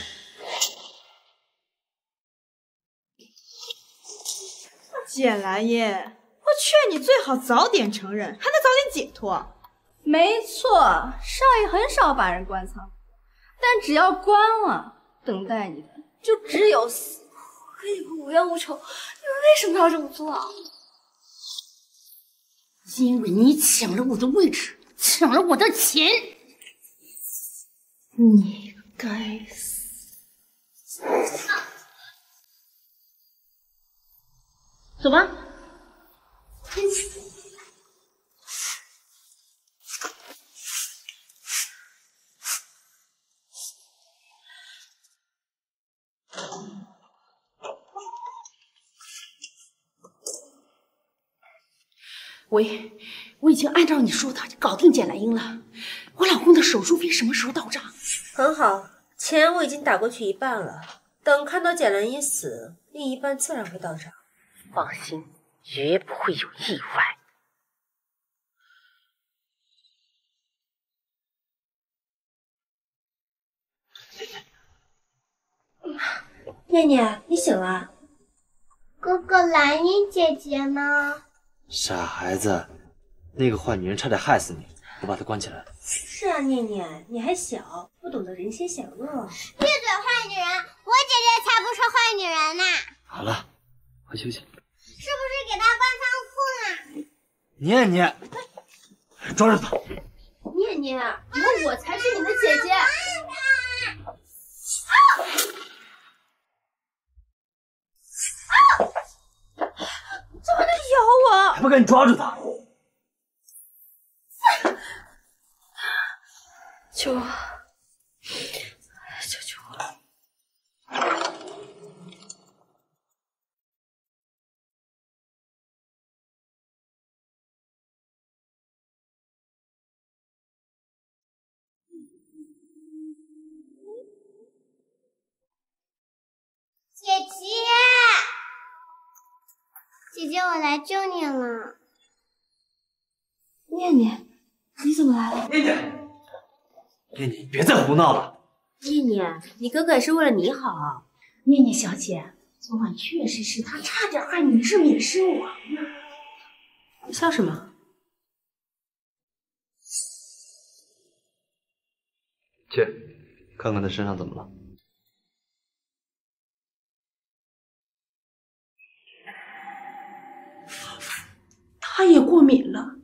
简兰英，我劝你最好早点承认，还能早点解脱。 没错，少爷很少把人关仓，但只要关了，等待你的就只有死。 我跟你们无冤无仇，你们为什么要这么做啊？ 因为你抢了我的位置，抢了我的钱，你该死！走吧。我已经按照你说的搞定简兰英了。我老公的手术费什么时候到账？ 很好，钱我已经打过去一半了。等看到简兰英死，另一半自然会到账。 放心，绝不会有意外。 念念，你醒了？ 哥哥，兰英姐姐呢？ 傻孩子，那个坏女人差点害死你，我把她关起来了。 是啊，念念，你还小，不懂得人心险恶。 闭嘴，坏女人！我姐姐才不是坏女人呢。 好了，快休息。 是不是给她关仓库呢？ 念念，抓住她！ 念念，以后我才是你的姐姐。 怎么能咬我？ 还不赶紧抓住他！ 救我！求求我！ 姐姐，姐姐，我来救你了。 念念，你怎么来了？ 念念，念念，别再胡闹了。 念念，你哥哥也是为了你好。 念念小姐，昨晚确实是他差点害你是免身亡呢。 笑什么？ 去，看看他身上怎么了。 他也过敏了。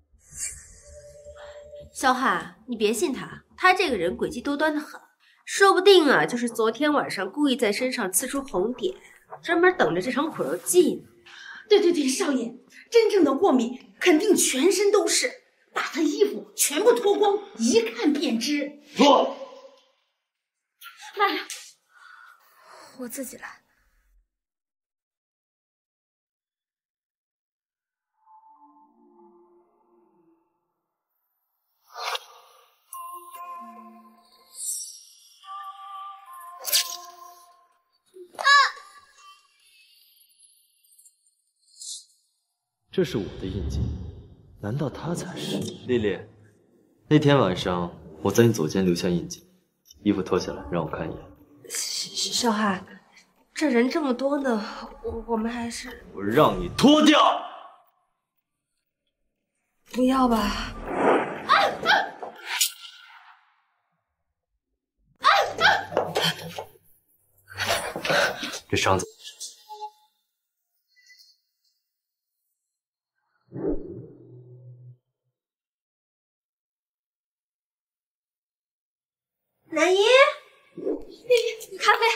小海，你别信他，他这个人诡计多端的很，说不定啊，就是昨天晚上故意在身上刺出红点，专门等着这场苦肉计呢。 对，少爷，真正的过敏肯定全身都是，把他衣服全部脱光，一看便知。 说， 妈呀，我自己来。 这是我的印记，难道他才是？丽丽，那天晚上我在你左肩留下印记，衣服脱下来让我看一眼。 小海，这人这么多呢，我们还是…… 我让你脱掉！ 不要吧。 这伤怎么南一，咖啡。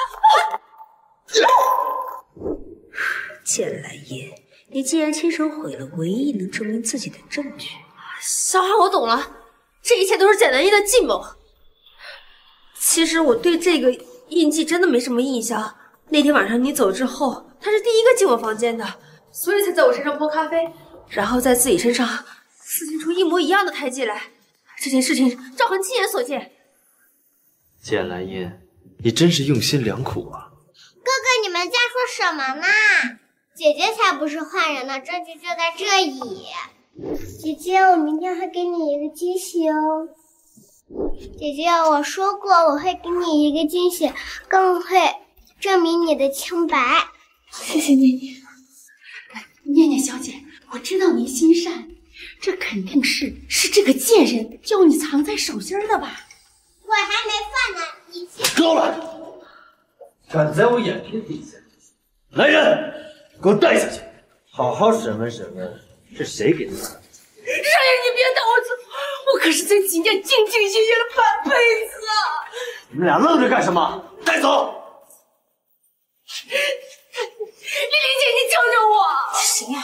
简蓝烟，你竟然亲手毁了唯一能证明自己的证据！ 小海，我懂了，这一切都是简南一的计谋。其实我对这个印记真的没什么印象。那天晚上你走之后，他是第一个进我房间的，所以才在我身上泼咖啡，然后在自己身上刺青出一模一样的胎记来。这件事情赵恒亲眼所见。 简蓝烟，你真是用心良苦啊！ 哥哥，你们在说什么呢？姐姐才不是坏人呢，证据就在这里。姐姐，我明天会给你一个惊喜哦。姐姐，我说过我会给你一个惊喜，更会证明你的清白。 谢谢念念。念念小姐，我知道您心善，这肯定是这个贱人叫你藏在手心的吧？ 我还没犯呢，你够了！敢在我眼皮底下，来人，给我带下去，好好审问审问，是谁给他的？ 少爷，你别打我走，我可是在秦家兢兢业业了半辈子。 你们俩愣着干什么？带走！ 丽丽姐，你救救我！ 谁呀？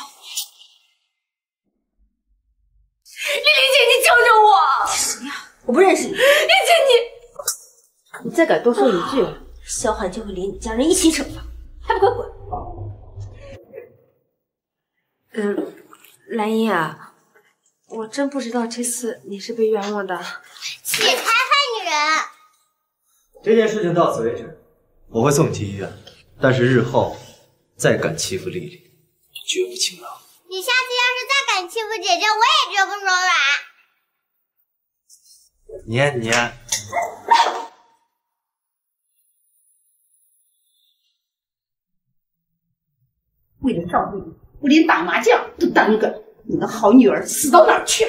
丽丽姐，你救救我！ 谁呀？ 我不认识你。 丽姐， 你再敢多说一句，萧寒就会连你家人一起惩罚，还不快滚！蓝英啊，我真不知道这次你是被冤枉的。 且才害女人！ 这件事情到此为止，我会送你去医院，但是日后再敢欺负丽丽，绝不轻饶。 你下次要是再敢欺负姐姐，我也绝不手软。 你为了照顾你，我连打麻将都耽搁了。你的好女儿死到哪儿去了？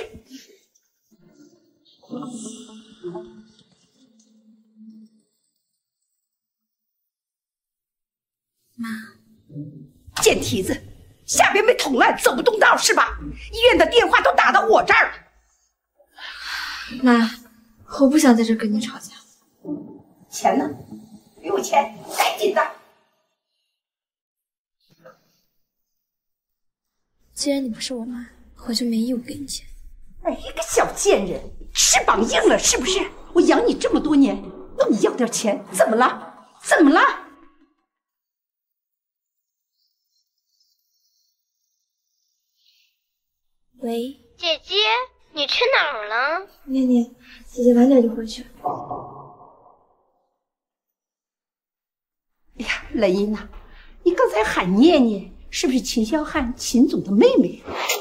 妈， 贱蹄子，下边被捅烂，走不动道是吧？医院的电话都打到我这儿了。 妈，我不想在这跟你吵架。 钱呢？给我钱，赶紧的！ 既然你不是我妈，我就没义务给你钱。 哎，一个小贱人，翅膀硬了是不是？我养你这么多年，要你要点钱，怎么了？怎么了？ 喂， 姐姐，你去哪儿了？ 念念，姐姐晚点就回去。 哎呀，兰英呐，你刚才喊念念，是不是秦霄汉秦总的妹妹？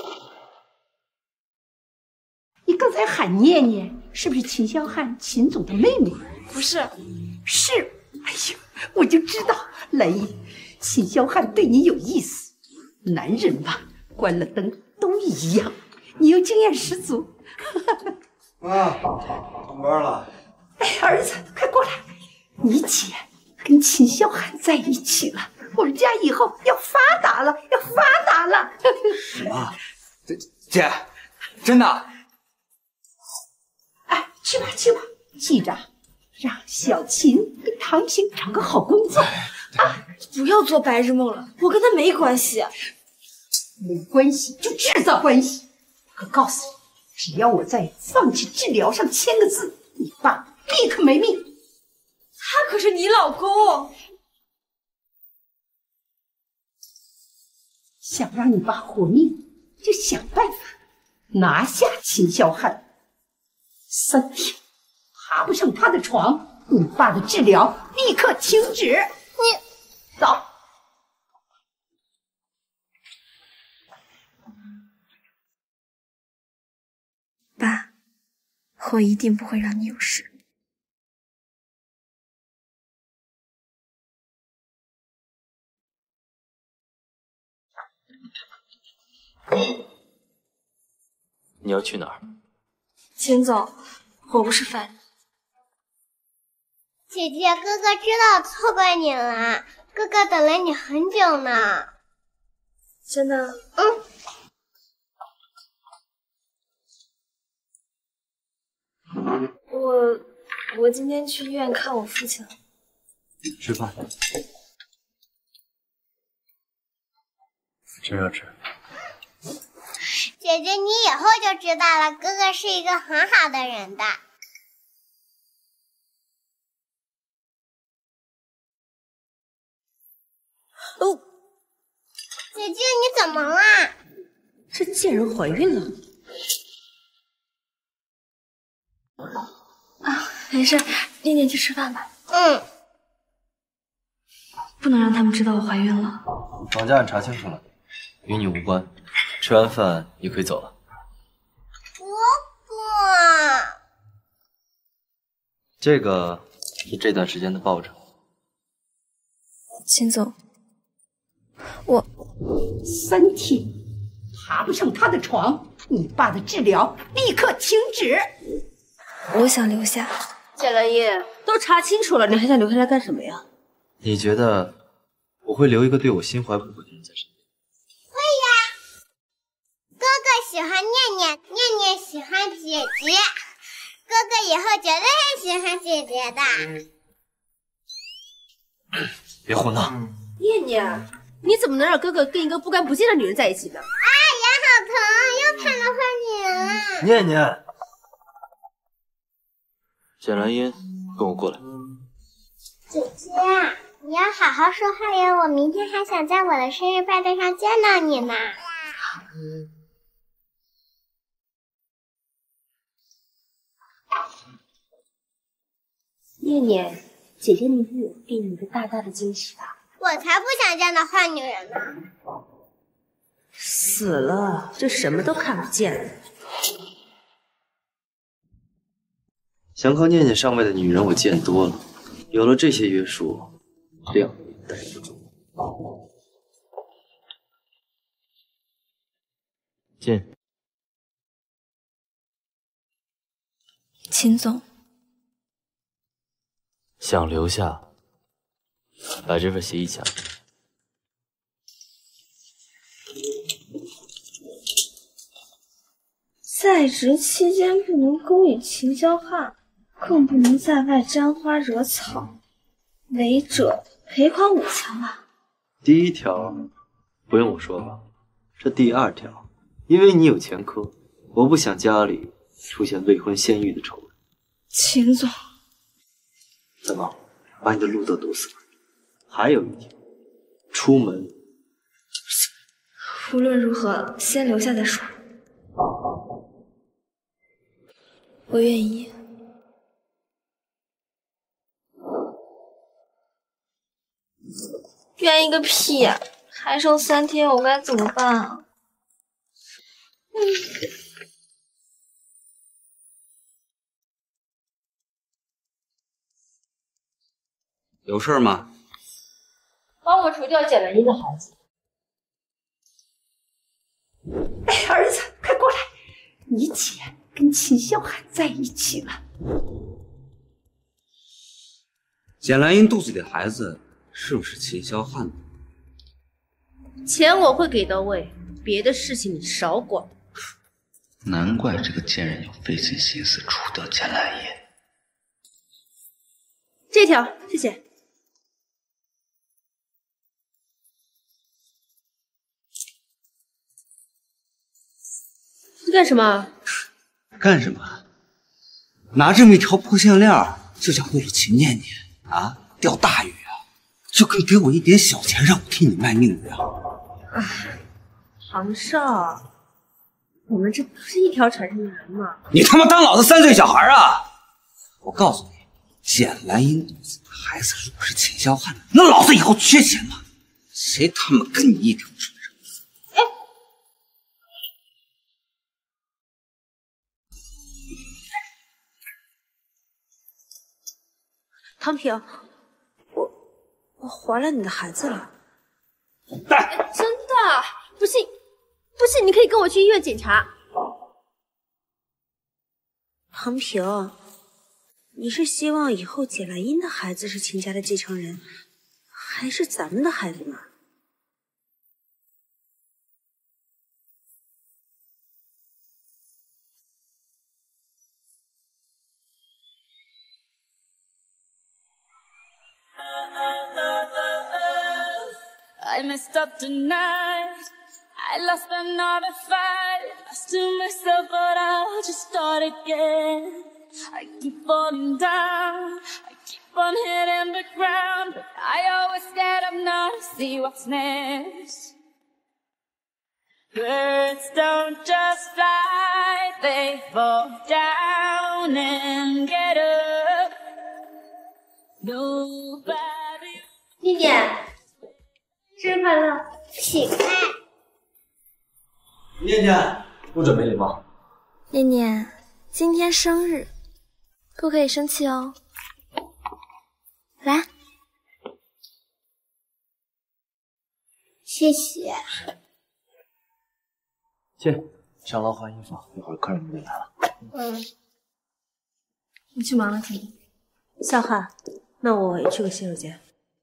你刚才喊念念，是不是秦霄汉秦总的妹妹？ 不是， 是。哎呀，我就知道，兰英，秦霄汉对你有意思。男人嘛，关了灯都一样。你又经验十足。 妈，上班了。 哎，儿子，快过来！你姐跟秦霄汉在一起了，我们家以后要发达了，要发达了。 什么？姐，真的？ 哎，去吧去吧，记着让小秦给唐平找个好工作啊！ 不要做白日梦了，我跟他没关系。 没关系就制造关系。我可告诉你，只要我在放弃治疗上签个字，你爸立刻没命。 他可是你老公。 想让你爸活命，就想办法拿下秦霄汉。3天爬不上他的床，你爸的治疗立刻停止。你走。 爸，我一定不会让你有事。 你要去哪儿？ 秦总，我不是犯人。 姐姐，哥哥知道错怪你了，哥哥等了你很久呢。 真的？我今天去医院看我父亲了。 吃饭。 真要吃？ 姐姐，你以后就知道了，哥哥是一个很好的人的。 哦， 姐姐，你怎么了？ 这贱人怀孕了。 啊，没事，念念去吃饭吧。 不能让他们知道我怀孕了。 绑架案查清楚了，与你无关。吃完饭你可以走了。 伯伯， 这个是这段时间的报酬。 秦总，我 3天爬不上他的床，你爸的治疗立刻停止。 我想留下。 简兰英，都查清楚了，你还想留下来干什么呀？ 你觉得我会留一个对我心怀不轨的人在身边？ 会呀。哥哥喜欢念念，念念喜欢姐姐，哥哥以后绝对会喜欢姐姐的。 别胡闹！ 念念，你怎么能让哥哥跟一个不干不净的女人在一起呢？ 啊，牙好疼，又看到坏女人了。 念念，简兰英，跟我过来。 姐姐，你要好好说话呀！我明天还想在我的生日派对上见到你呢。 念念，姐姐明天有给你一个大大的惊喜的。 我才不想见到坏女人呢！ 死了，这什么都看不见了。 想靠念念上位的女人我见多了，有了这些约束，量也待不住。进。 秦总， 想留下，把这份协议抢。 在职期间不能勾引秦霄汉，更不能在外沾花惹草，违者赔款5千万。 第1条不用我说吧，这第2条，因为你有前科，我不想家里出现未婚先孕的丑闻。 秦总， 怎么把你的路都堵死了？还有1条，出门。 无论如何，先留下再说。我愿意。愿意个屁呀！还剩3天，我该怎么办啊？ 有事吗？ 帮我除掉简兰英的孩子。 哎，儿子，快过来！你姐跟秦霄汉在一起了。 简兰英肚子里的孩子是不是秦霄汉的？ 钱我会给到位，别的事情你少管。 难怪这个贱人要费尽心思除掉简兰英。 这条，谢谢。你干什么？ 干什么？拿这么一条破项链就想为了秦念念啊钓大鱼啊？就跟给我一点小钱让我替你卖命一样。 唐少，我们这不是一条船上的人吗？ 你他妈当老子3岁小孩啊！我告诉你，简兰英肚子的孩子如果是秦霄汉的，那老子以后缺钱吗？谁他妈跟你一条船上？ 唐平，我怀了你的孩子了。 真的？不不信你可以跟我去医院检查。 唐平，你是希望以后简兰英的孩子是秦家的继承人，还是咱们的孩子呢？ I messed up tonight. I lost another fight. Lost to myself, but I'll just start again. I keep falling down. I keep on hitting the ground. But I always get up now to see what's next. Birds don't just fly, they fall down and get up. Nobody. 念念。 生日快乐！ 起开！ 念念，不准没礼貌。 念念，今天生日，不可以生气哦。来， 谢谢。 去，上楼换衣服，一会儿客人就来了。 你去忙了，婷。 笑汉，那我也去个洗手间。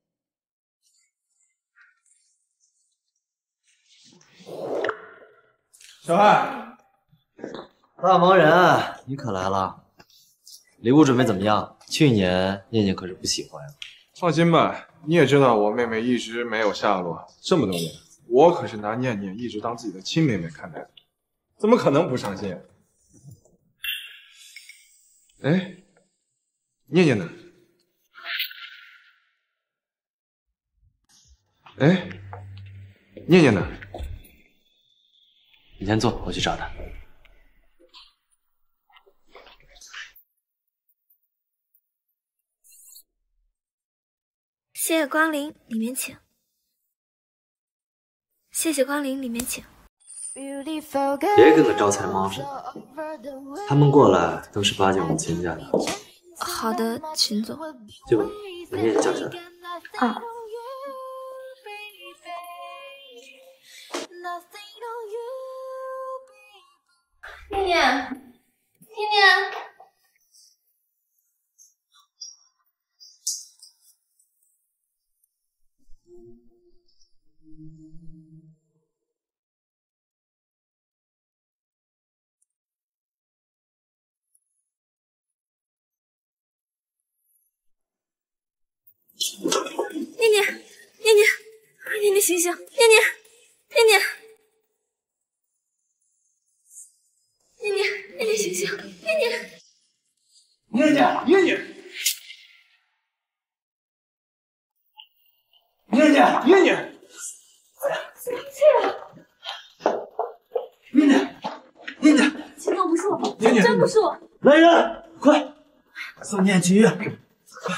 小汉， 大忙人，你可来了。礼物准备怎么样？去年念念可是不喜欢呀。 放心吧，你也知道我妹妹一直没有下落，这么多年，我可是拿念念一直当自己的亲妹妹看待的，怎么可能不上心啊？哎，念念呢？哎，念念呢？ 你先坐，我去找他。 谢谢光临，里面请。谢谢光临，里面请。 别跟个招财猫似的，他们过来都是巴结我们秦家的。 好的，秦总。 就把念念叫下来。 啊。 念念，念念， 念念，念念，念念醒醒，念念，念念。 念念，念念醒醒，念念， 念念，念念，念念，念念， 生气了！ 念念，念念， 秦总不是我， 念念真不是我。 来人，快送念去医院！快！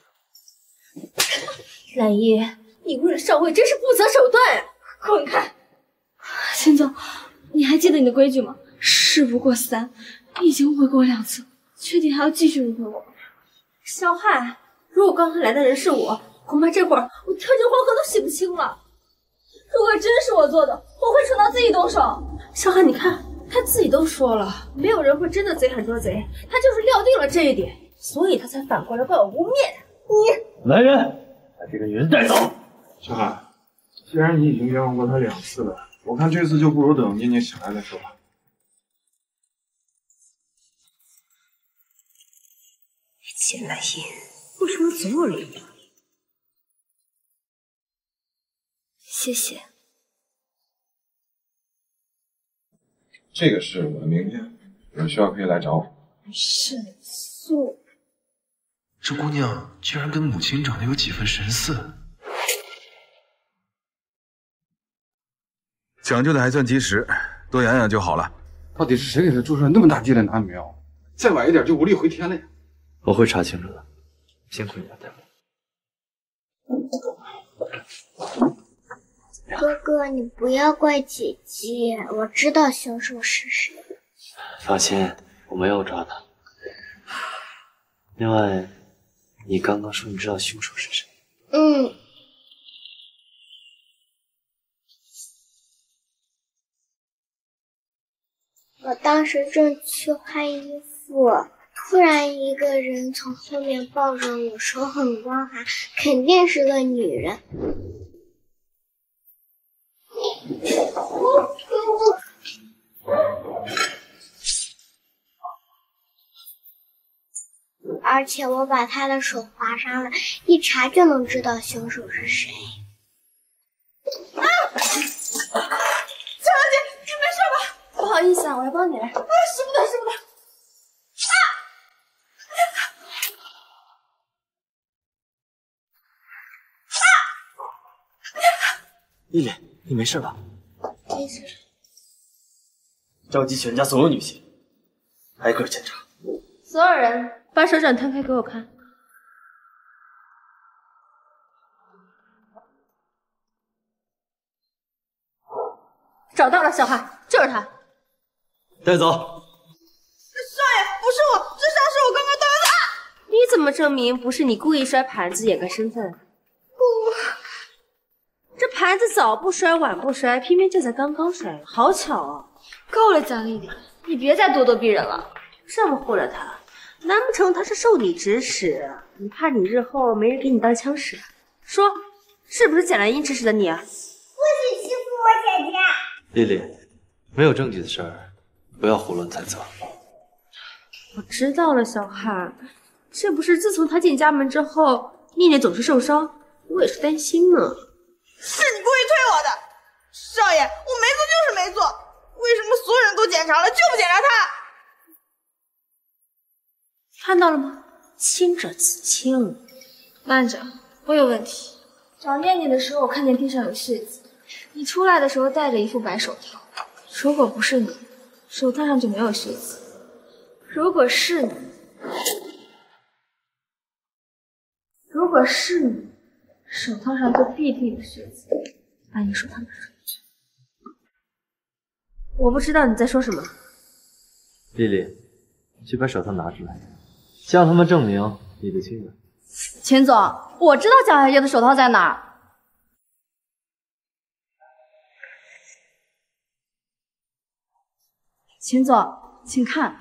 兰姨，你为了上位真是不择手段呀！滚开！秦总，你还记得你的规矩吗？ 事不过三，你已经误会过2次，确定还要继续误会我吗？小汉，如果刚才来的人是我，恐怕这会儿我跳进黄河都洗不清了。如果真是我做的，我会蠢到自己动手。小汉，你看他自己都说了，没有人会真的贼喊捉贼，他就是料定了这一点，所以他才反过来怪我污蔑他。你来人，把这个女人带走！ 小汉，既然你已经冤枉过她2次了，我看这次就不如等念念醒来再说吧。 简兰英为什么总有理由？ 谢谢。 这个是我的名片，有需要可以来找我。 沈素， 这姑娘居然跟母亲长得有几分神似。 抢救的还算及时，多养养就好了。到底是谁给他注射那么大剂的拿苗？再晚一点就无力回天了呀！ 我会查清楚的，辛苦你了，大夫。 哥哥，你不要怪姐姐，我知道凶手是谁。 放心，我没有抓他。另外，你刚刚说你知道凶手是谁？ 我当时正去换衣服，突然一个人从后面抱着我，手很光滑，肯定是个女人。而且我把他的手划伤了，一查就能知道凶手是谁。 小姐，你没事吧？不好意思啊，我来帮你来。使不得，使不得。 丽丽，你没事吧？ 没事。 召集全家所有女性，挨个检查。 所有人把手掌摊开给我看。找到了，小汉，就是他。 带走。 少爷，不是我，这伤是我刚刚打的。 你怎么证明不是你故意摔盘子掩盖身份？这盘子早不摔晚不摔，偏偏就在刚刚摔了，好巧啊！ 够了，蒋丽丽，你别再咄咄逼人了。 这么护着他，难不成他是受你指使？你怕你日后没人给你当枪使？说，是不是简兰英指使的你啊？ 不许欺负我姐姐！ 丽丽，没有证据的事儿，不要胡乱猜测。 我知道了，小汉，这不是自从他进家门之后，念念总是受伤，我也是担心呢。 是你故意推我的，少爷，我没做就是没做，为什么所有人都检查了就不检查他？ 看到了吗？清者自清。 慢着，我有问题。找念念的时候，我看见地上有血渍，你出来的时候戴着一副白手套，如果不是你，手套上就没有血渍；如果是你，手套上就必定有血渍。把你手套拿出去。 我不知道你在说什么。 丽丽，去把手套拿出来，向他们证明你的亲人。 秦总，我知道蒋小姐的手套在哪儿。秦总，请看。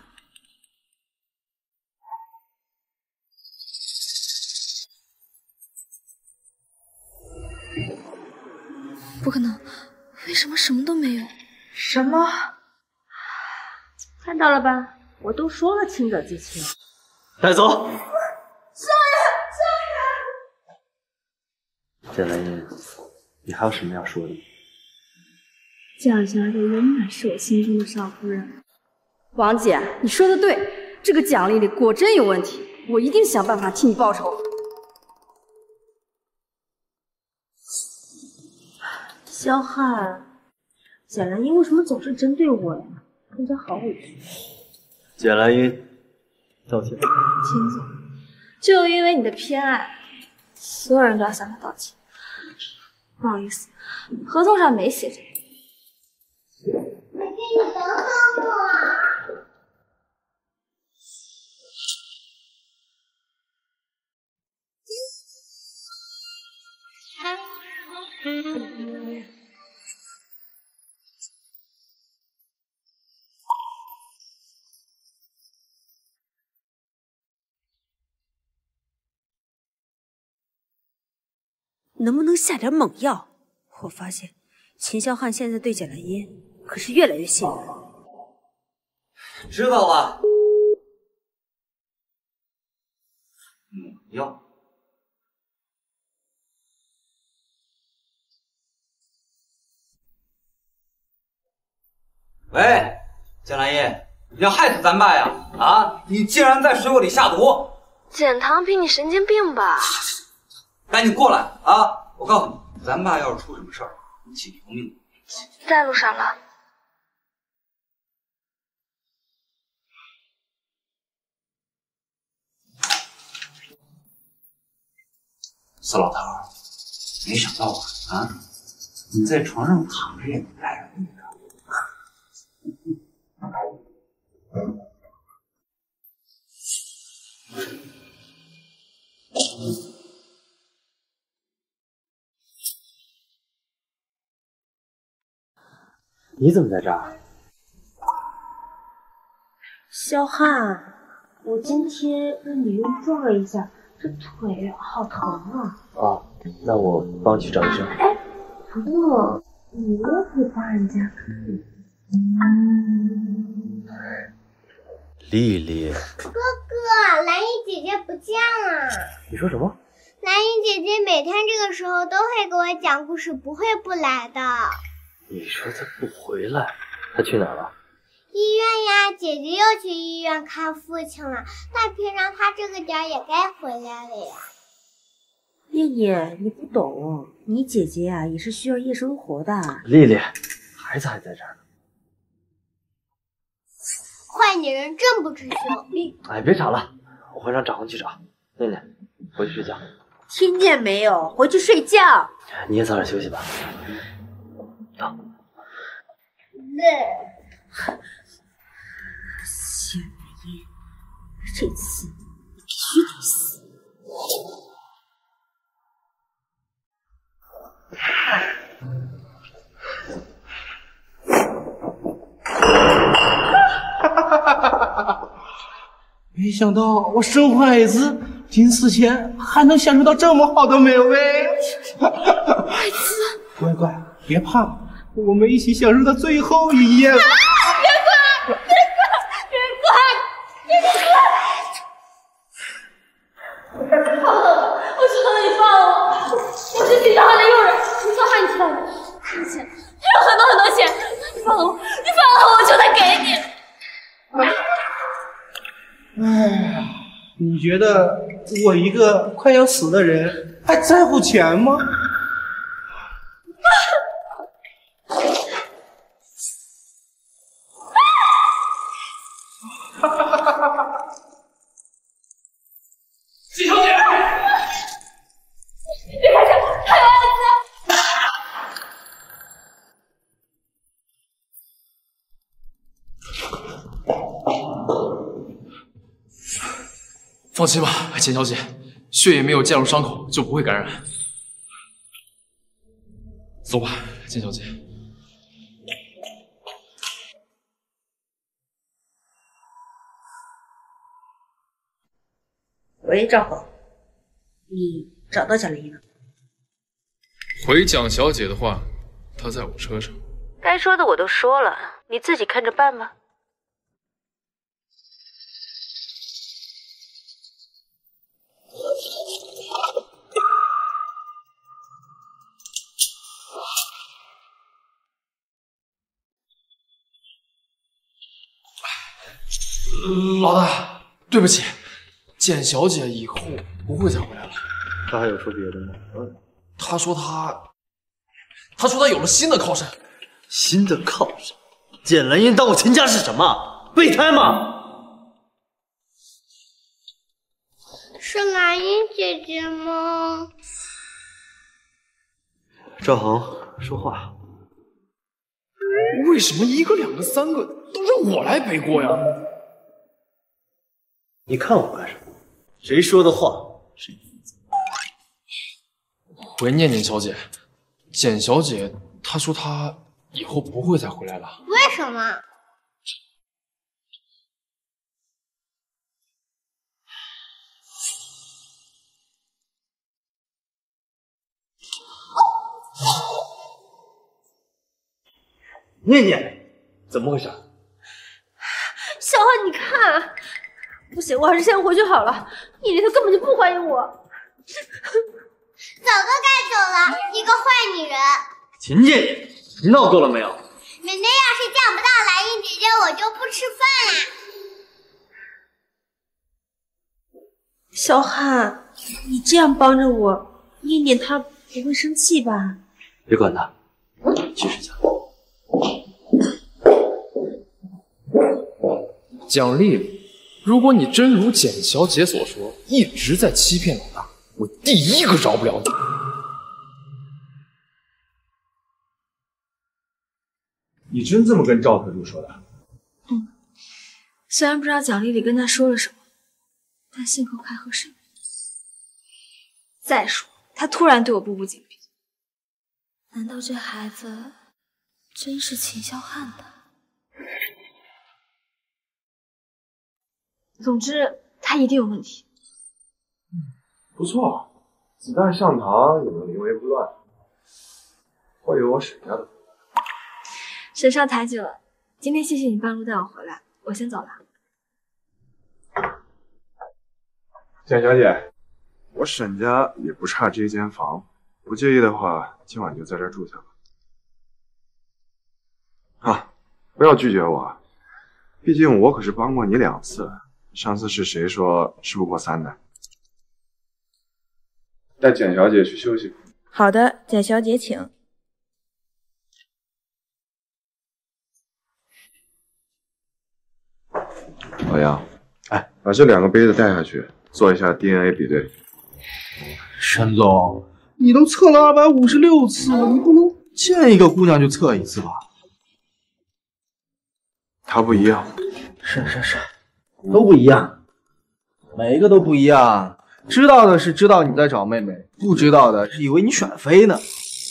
不可能，为什么什么都没有？ 什么？ 看到了吧？我都说了清者自清。 带走。 少爷， 简兰英，你还有什么要说的吗？ 蒋小姐永远是我心中的少夫人。王姐，你说的对，这个蒋丽丽果真有问题，我一定想办法替你报仇。 萧汉，简兰英为什么总是针对我呀？感觉好委屈。 简兰英，道歉。 秦总，就因为你的偏爱，所有人都要向他道歉。不好意思，合同上没写这个。 你等等我。 能不能下点猛药？我发现秦霄汉现在对简兰英可是越来越信任。 知道了。猛药。喂，简兰英，你要害死咱爸呀？啊！你竟然在水果里下毒！ 简唐比你神经病吧？ 赶紧过来啊！我告诉你，咱爸要是出什么事儿，你起条命。 在路上了。 死老头儿，没想到啊，你在床上躺着也能带着你的。 你怎么在这儿？ 肖汉，我今天让你用撞了一下，这腿好疼啊！ 啊，那我帮你去找医生。 哎，不用，你又不帮人家看。 丽丽， 哥哥，蓝衣姐姐不见了。 你说什么？ 蓝衣姐姐每天这个时候都会给我讲故事，不会不来的。 你说她不回来，她去哪儿了？ 医院呀，姐姐又去医院看父亲了。那平常她这个点儿也该回来了呀。 念念，你不懂，你姐姐啊也是需要夜生活的。 丽丽，孩子还在这儿呢。 坏女人真不知羞。 哎，别吵了，我会让长红去找。念念，回去睡觉。 听见没有？回去睡觉。 你也早点休息吧。走。 谢南音，这次你必须得死。 没想到我生孩子，临死前还能享受到这么好的美味。 孩子， 乖乖，别怕，我们一起享受到最后一夜。 别管，放了，我求求你放了我！我是警察的佣人，你小汉，你知道吗？他有钱，他有很多钱，你放了我，我就得给你。 哎，你觉得我一个快要死的人还在乎钱吗？ 季小姐， 别开枪，还有儿子。 放心吧，简小姐，血液没有溅入伤口就不会感染。走吧，简小姐。 喂，赵恒，你找到蒋琳了？ 回蒋小姐的话，她在我车上。 该说的我都说了，你自己看着办吧。 老大，对不起，简小姐以后不会再回来了。 她还有说别的吗？ 她说她有了新的靠山。 新的靠山？简兰英当我秦家是什么？备胎吗？ 是蓝英姐姐吗？ 赵恒，说话。 为什么一个、两个、三个都是我来背锅呀？ 你看我干什么？谁说的话谁负责。 喂，念念小姐，简小姐她说她以后不会再回来了。 为什么？ 念念，怎么回事？ 小汉，你看，不行，我还是先回去好了。妮妮她根本就不欢迎我， 早都该走了，一个坏女人。 秦念念，你闹够了没有？ 明天要是见不到蓝英姐姐，我就不吃饭啦。 小汉，你这样帮着我，念念她不会生气吧？ 别管她，去睡觉。 蒋丽丽，如果你真如简小姐所说，一直在欺骗老大，我第一个饶不了你。 你真这么跟赵特助说的？ 虽然不知道蒋丽丽跟他说了什么，但信口开河是。再说，他突然对我步步紧逼，难道这孩子真是秦霄汉的？ 总之，他一定有问题。 不错，子弹上膛也能临危不乱，会有我沈家的。 沈少抬举了，今天谢谢你半路带我回来，我先走了。 简小姐，我沈家也不差这间房，不介意的话，今晚就在这儿住下吧。啊，不要拒绝我，毕竟我可是帮过你2次，上次是谁说事不过3呢？带简小姐去休息。 好的，简小姐请。 老杨，哎，把这2个杯子带下去，做一下 DNA 比对。 沈总，你都测了256次了，你不能见一个姑娘就测1次吧？ 她不一样。 是，都不一样，每一个都不一样。知道的是知道你在找妹妹，不知道的是以为你选妃呢。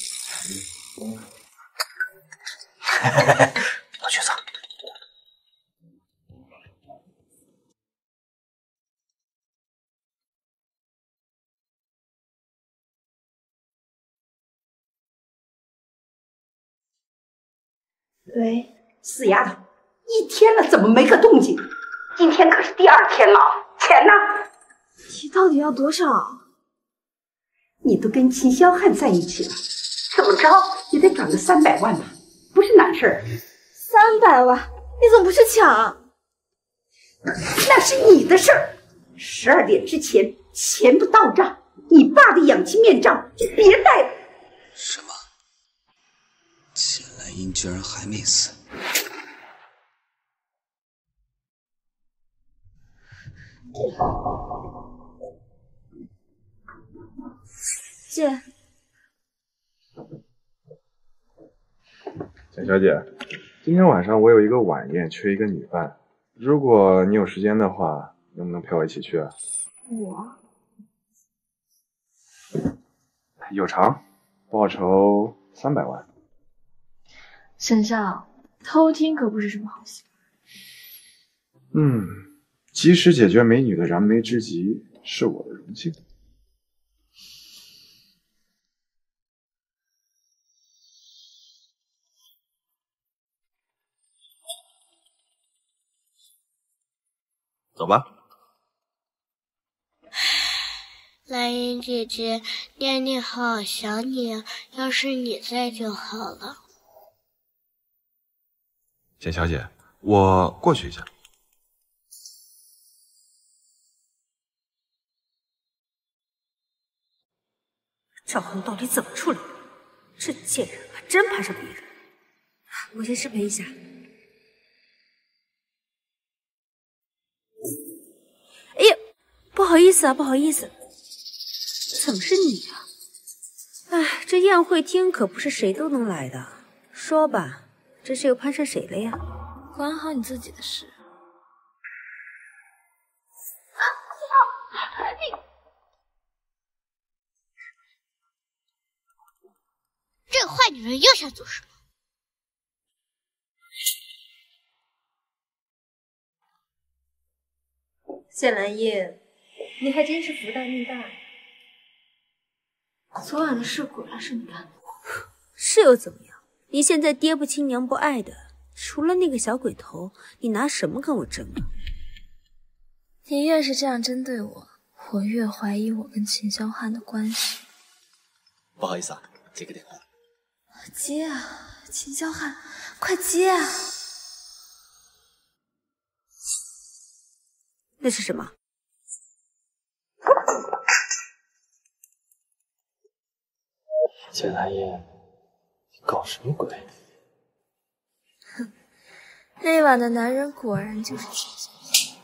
小瘸子。 喂，死丫头，1天了怎么没个动静？今天可是第2天了，钱呢？ 你到底要多少？ 你都跟秦霄汉在一起了，怎么着也得转个300万吧，不是难事儿。 300万？你怎么不去抢？ 那是你的事儿。12点之前钱不到账，你爸的养妻面罩就别戴了。 什么？简兰英居然还没死？ 姐， 简小姐，今天晚上我有一个晚宴，缺一个女伴，如果你有时间的话，能不能陪我一起去啊？ 我有偿，报酬300万。 沈少，偷听可不是什么好习惯。 及时解决美女的燃眉之急是我的荣幸。 走吧。 兰英姐姐，念念好想你啊，要是你在就好了。 简小姐，我过去一下。 赵红到底怎么处理的？这贱人还真攀上别人。我先失陪一下。哎呀，不好意思啊，不好意思。怎么是你啊？哎，这宴会厅可不是谁都能来的。说吧，这是又攀上谁了呀？ 管好你自己的事。 这个坏女人又想做什么？ 谢兰英，你还真是福大命大。 昨晚的事果然是你干的。 是又怎么样？你现在爹不亲娘不爱的，除了那个小鬼头，你拿什么跟我争啊？ 你越是这样针对我，我越怀疑我跟秦霄汉的关系。 不好意思啊，接个电话。 接啊，秦霄汉，快接啊！ 那是什么？ 简兰英，你搞什么鬼？ 哼，那晚的男人果然就是秦霄汉。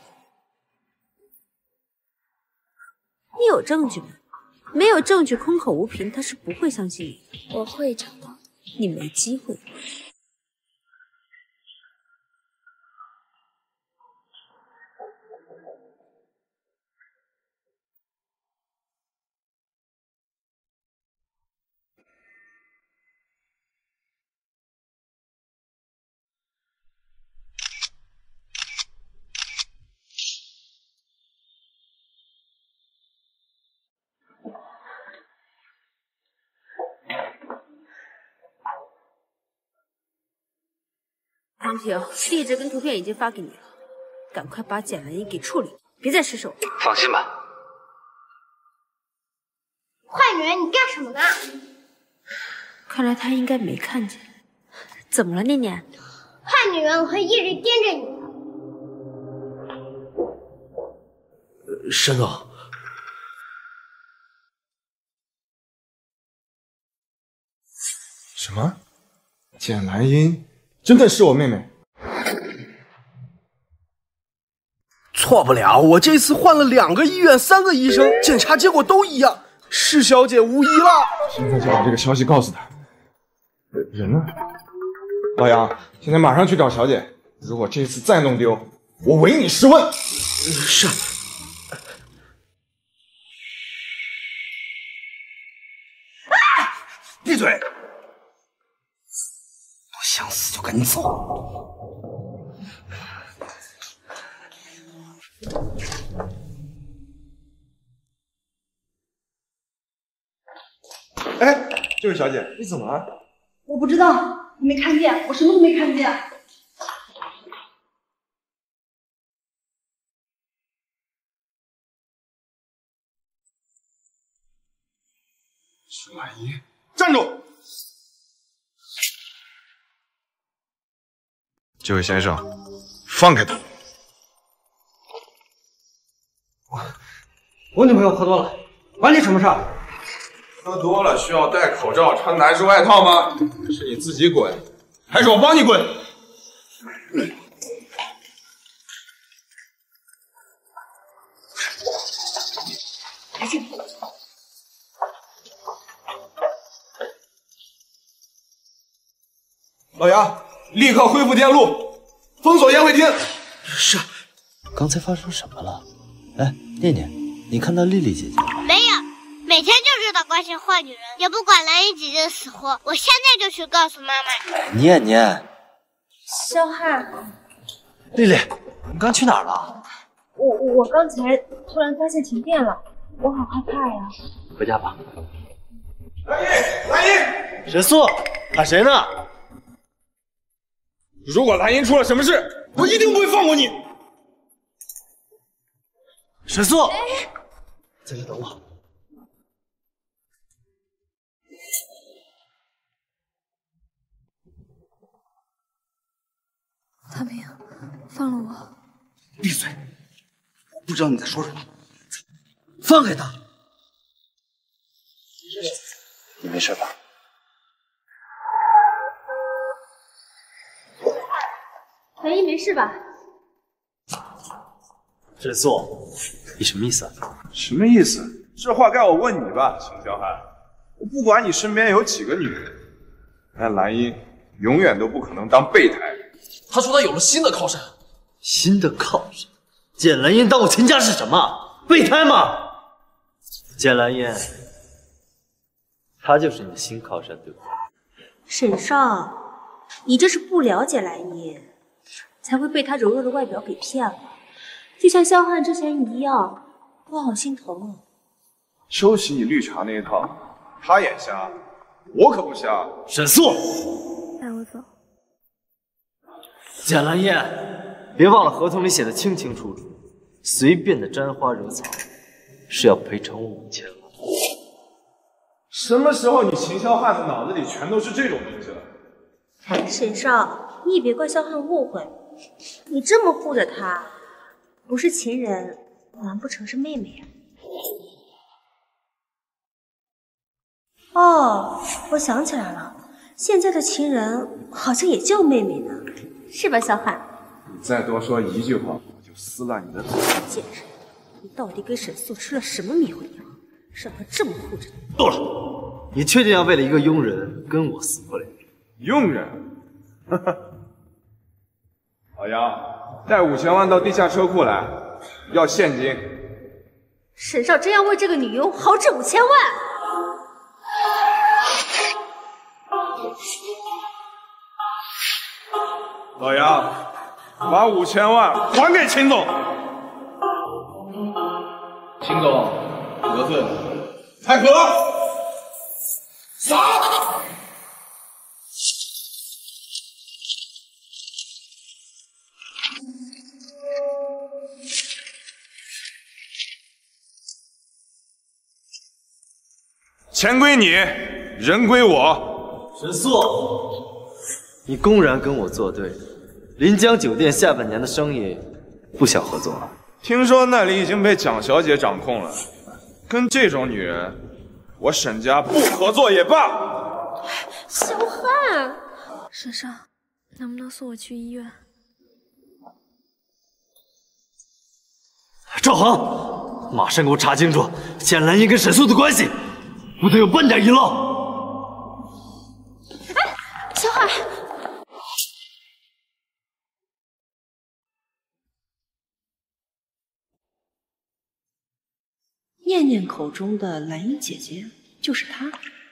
你有证据吗？没有证据，空口无凭，他是不会相信你的。 我会找到， 你没机会。 长平，地址跟图片已经发给你了，赶快把简兰英给处理，别再失手了。 放心吧。 坏女人，你干什么呢？ 看来他应该没看见。怎么了，念念？ 坏女人，我会一直盯着你的。 沈总， 什么？简兰英真的是我妹妹？ 错不了，我这次换了2个医院3个医生，检查结果都一样，是小姐无疑了。 现在就把这个消息告诉她。人呢？老杨，现在马上去找小姐。如果这次再弄丢，我唯你是问。 是。 闭嘴！不想死就赶紧走。 哎，这位小姐，你怎么了？ 我不知道，你没看见，我什么都没看见。 沈兰英，站住！这位先生，放开他！ 我女朋友喝多了，关你什么事儿？ 喝多了需要戴口罩、穿男士外套吗？是你自己滚，还是我帮你滚？老杨，立刻恢复电路，封锁宴会厅。 是。刚才发生什么了？哎，念念，你看到丽丽姐姐了吗？ 没有，每天就知道关心坏女人，也不管兰英姐姐的死活。我现在就去告诉妈妈。 念念， 肖汉， 丽丽，你刚去哪儿了？ 我刚才突然发现停电了，我好害怕呀。 回家吧。 兰英， 沈素，喊谁呢？ 如果兰英出了什么事，我一定不会放过你。 沈素，在这等我。 唐平，放了我！ 闭嘴！我不知道你在说什么。 放开他！你没事吧？ 兰英没事吧？ 沈素，你什么意思啊？ 什么意思？这话该我问你吧，秦霄汉。我不管你身边有几个女人，但兰英永远都不可能当备胎。 他说他有了新的靠山。 新的靠山？简兰英当我秦家是什么？备胎吗？简兰英，她就是你的新靠山，对不对？ 沈少，你这是不了解兰英，才会被她柔弱的外表给骗了。就像肖汉之前一样，我好心疼啊！ 收起你绿茶那一套，他眼瞎，我可不瞎。 沈素， 带我走。 简兰英，别忘了合同里写的清清楚楚，随便的沾花惹草是要赔偿我5000万。 什么时候你秦霄汉的脑子里全都是这种东西了？ 沈少，你也别怪肖汉误会，你这么护着他，不是情人，难不成是妹妹呀？哦，我想起来了，现在的情人好像也叫妹妹呢，是吧，肖汉？ 你再多说一句话，我就撕烂你的嘴！ 贱人，你到底给沈素吃了什么迷魂药，让他这么护着你？ 够了！你确定要为了一个佣人跟我撕破脸？ 佣人？哈哈。老杨，带5000万到地下车库来，要现金。 沈少真要为这个女佣豪掷5000万？ 老杨，把5000万还给秦总。 秦总得罪了。 太可了！杀！ 钱归你，人归我。 沈肃，你公然跟我作对，临江酒店下半年的生意不想合作。 听说那里已经被蒋小姐掌控了，跟这种女人，我沈家不合作也罢。 小汉，沈少，能不能送我去医院？ 赵恒，马上给我查清楚简兰英跟沈肃的关系，不得有半点遗漏。 小海， 念念口中的兰英姐姐就是她。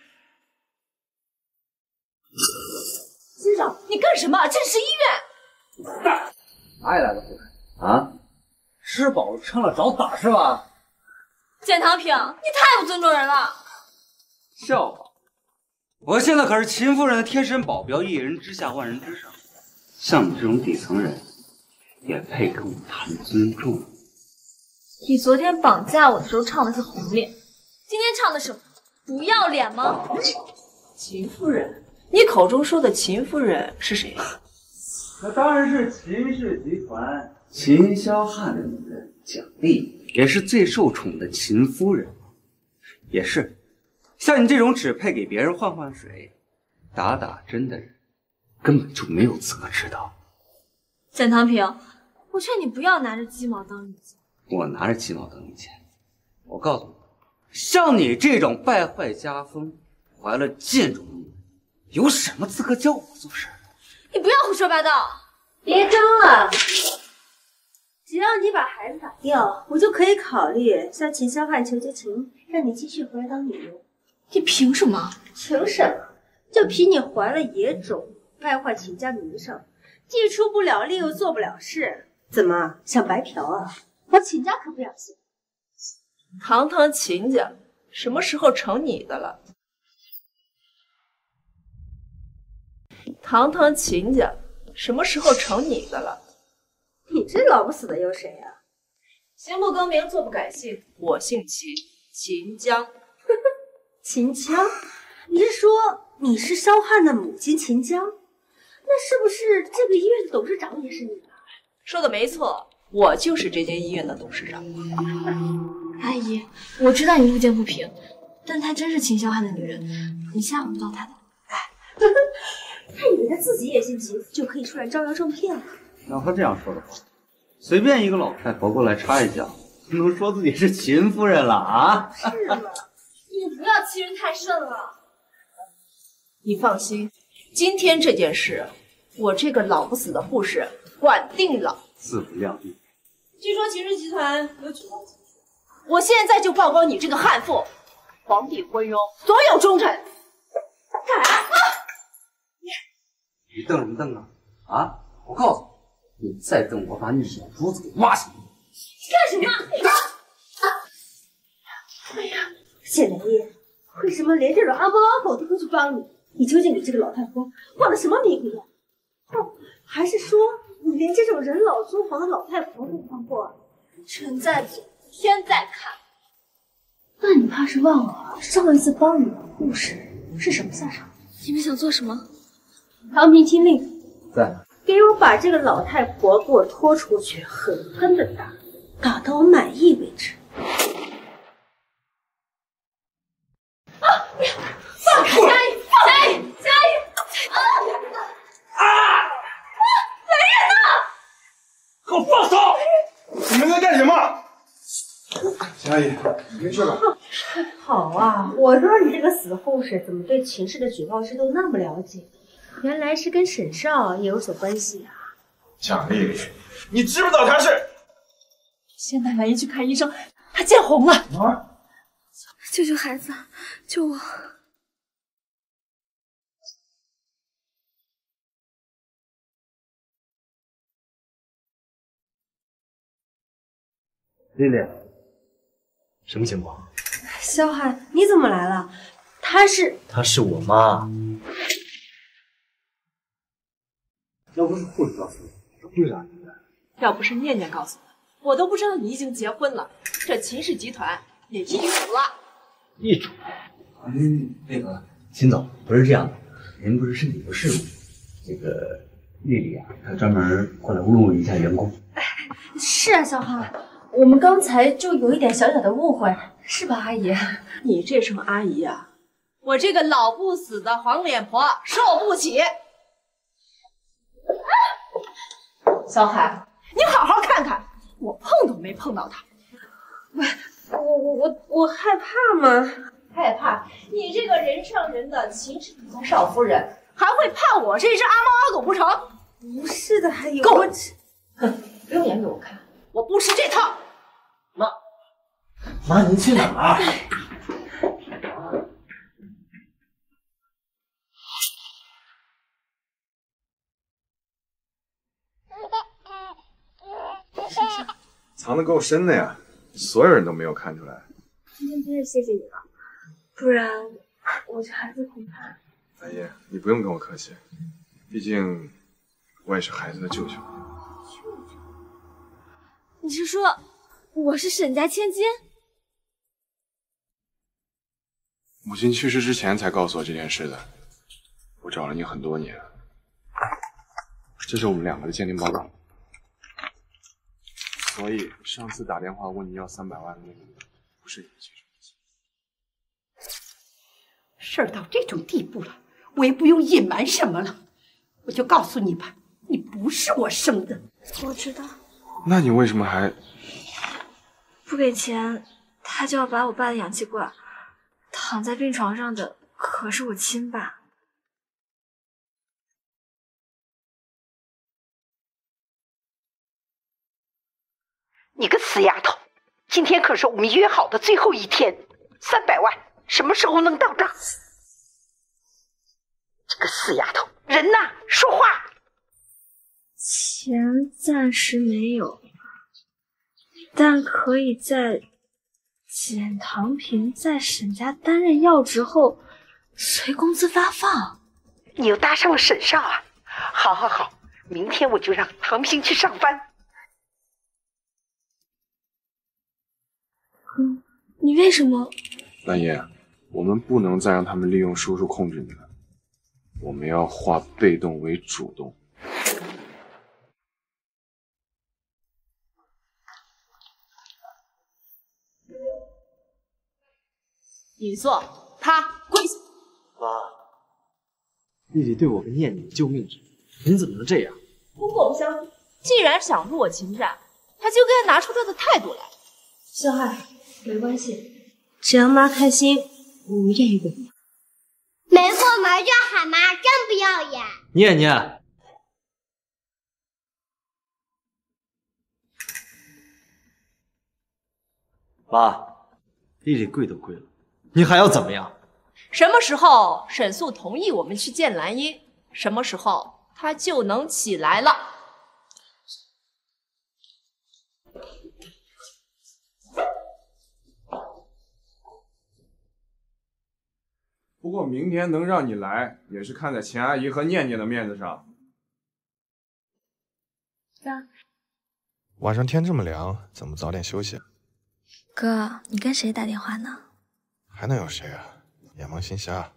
金少，你干什么？这是医院。 哪里来的护士啊？吃饱了撑了找打是吧？ 简唐平，你太不尊重人了。 笑话！我现在可是秦夫人的贴身保镖，一人之下，万人之上。像你这种底层人，也配跟我谈尊重？ 你昨天绑架我的时候唱的是红脸，今天唱的是不要脸吗？ 秦夫人，你口中说的秦夫人是谁？ 那当然是秦氏集团秦霄汉的女人蒋丽，也是最受宠的秦夫人。也是，像你这种只配给别人换换水、打打针的人，根本就没有资格知道。 简唐平，我劝你不要拿着鸡毛当令箭。 我拿着鸡毛当令箭。我告诉你，像你这种败坏家风、怀了贱种的女人，有什么资格教我做事？ 你不要胡说八道！ 别争了，只要你把孩子打掉，我就可以考虑向秦霄汉求情，让你继续回来当女佣。 你凭什么？ 凭什么？就凭你怀了野种，败坏秦家名声，既出不了力又做不了事，怎么想白嫖啊？我秦家可不养心。 堂堂秦家，什么时候成你的了？堂堂秦家，什么时候成你的了？ 你这老不死的有谁呀？ 行不更名，坐不改姓，我姓秦，秦江。 秦江？你是说你是萧汉的母亲秦江？那是不是这个医院的董事长也是你啊？ 说的没错，我就是这间医院的董事长。 阿姨，我知道你路见不平，但她真是秦霄汉的女人，你吓唬不到她的。 他以为他自己也姓秦，就可以出来招摇撞骗了。 要他这样说的话，随便一个老太婆过来插一脚，就能说自己是秦夫人了啊？ 是吗？你不要欺人太甚了。 你放心，今天这件事，我这个老不死的护士管定了。 自不量力。 据说秦氏集团有举报情绪，我现在就曝光你这个悍妇，皇帝昏庸，所有忠臣。干啥？ 你瞪什么瞪啊？啊！我告诉你，你再瞪，我把你眼珠子给挖下来！ 你干什么？ 哎呀，简兰英，为什么连这种阿猫阿狗都会去帮你？你究竟给这个老太婆画了什么迷鬼眼？哦，还是说你连这种人老珠黄的老太婆都帮过？ 臣在做，天在看。 那你怕是忘了上一次帮你的护士是什么下场？ 你们想做什么？ 唐平听令， 在， 给我把这个老太婆给我拖出去，狠狠的打，打到我满意为止。 放开嘉义！嘉义！嘉义！来人呐！ 给我放手！你们在干什么？嘉义，你别去吧。 好啊，我说你这个死护士怎么对秦氏的举报制度那么了解？原来是跟沈少也有所关系啊！ 蒋丽，你知不知道他是？ 先带兰姨去看医生，她见红了。 啊！ 救救孩子，救我！ 丽丽，什么情况？ 萧汉，你怎么来了？她是我妈。 要不是护士告诉我，为啥你来？ 要不是念念告诉我，我都不知道你已经结婚了。这秦氏集团也易主了。 易主？ 那个秦总，不是这样的，您不是身体不适吗？这个丽丽啊，她专门过来问问一下员工。 是啊，小汉，我们刚才就有一点小小的误会，是吧，阿姨？ 你这声阿姨呀，我这个老不死的黄脸婆受不起。小海，你好好看看，我碰都没碰到他。 我害怕吗？ 害怕？你这个人上人的秦氏家少夫人，还会怕我这只阿猫阿狗不成？ 不是的，还有够了！哼，不用演给我看，我不吃这套。 妈，您去哪儿？ 藏得够深的呀，所有人都没有看出来。 今天真是谢谢你了，不然我这孩子恐怕…… 南叶，你不用跟我客气，毕竟我也是孩子的舅舅。 你是说我是沈家千金？ 母亲去世之前才告诉我这件事的，我找了你很多年。这是我们两个的鉴定报告。所以上次打电话问你要300万的那个人，不是你的亲生母亲。 事儿到这种地步了，我也不用隐瞒什么了，我就告诉你吧，你不是我生的。 我知道。 那你为什么还不给钱，他就要把我爸的氧气罐？躺在病床上的可是我亲爸。 你个死丫头，今天可是我们约好的最后一天，300万什么时候能到账？这个死丫头，人呢？说话！ 钱暂时没有，但可以在简唐平在沈家担任要职后随工资发放。 你又搭上了沈少啊！好好好，明天我就让唐平去上班。 你为什么？ 南叶，我们不能再让他们利用叔叔控制你了，我们要化被动为主动。 你坐，他跪下。 妈，丽丽对我跟念念救命之恩，您怎么能这样？ 不过我不相信，既然想入我秦家，他就该拿出他的态度来。 小海，没关系，只要妈开心，我愿意滚。 没过门就喊妈，真不要脸！ 念念，妈，丽丽跪都跪了，你还要怎么样？ 什么时候沈素同意我们去见兰英，什么时候她就能起来了。 不过明天能让你来，也是看在钱阿姨和念念的面子上。 哥， 晚上天这么凉，怎么早点休息？ 哥，你跟谁打电话呢？ 还能有谁啊？眼蒙心瞎。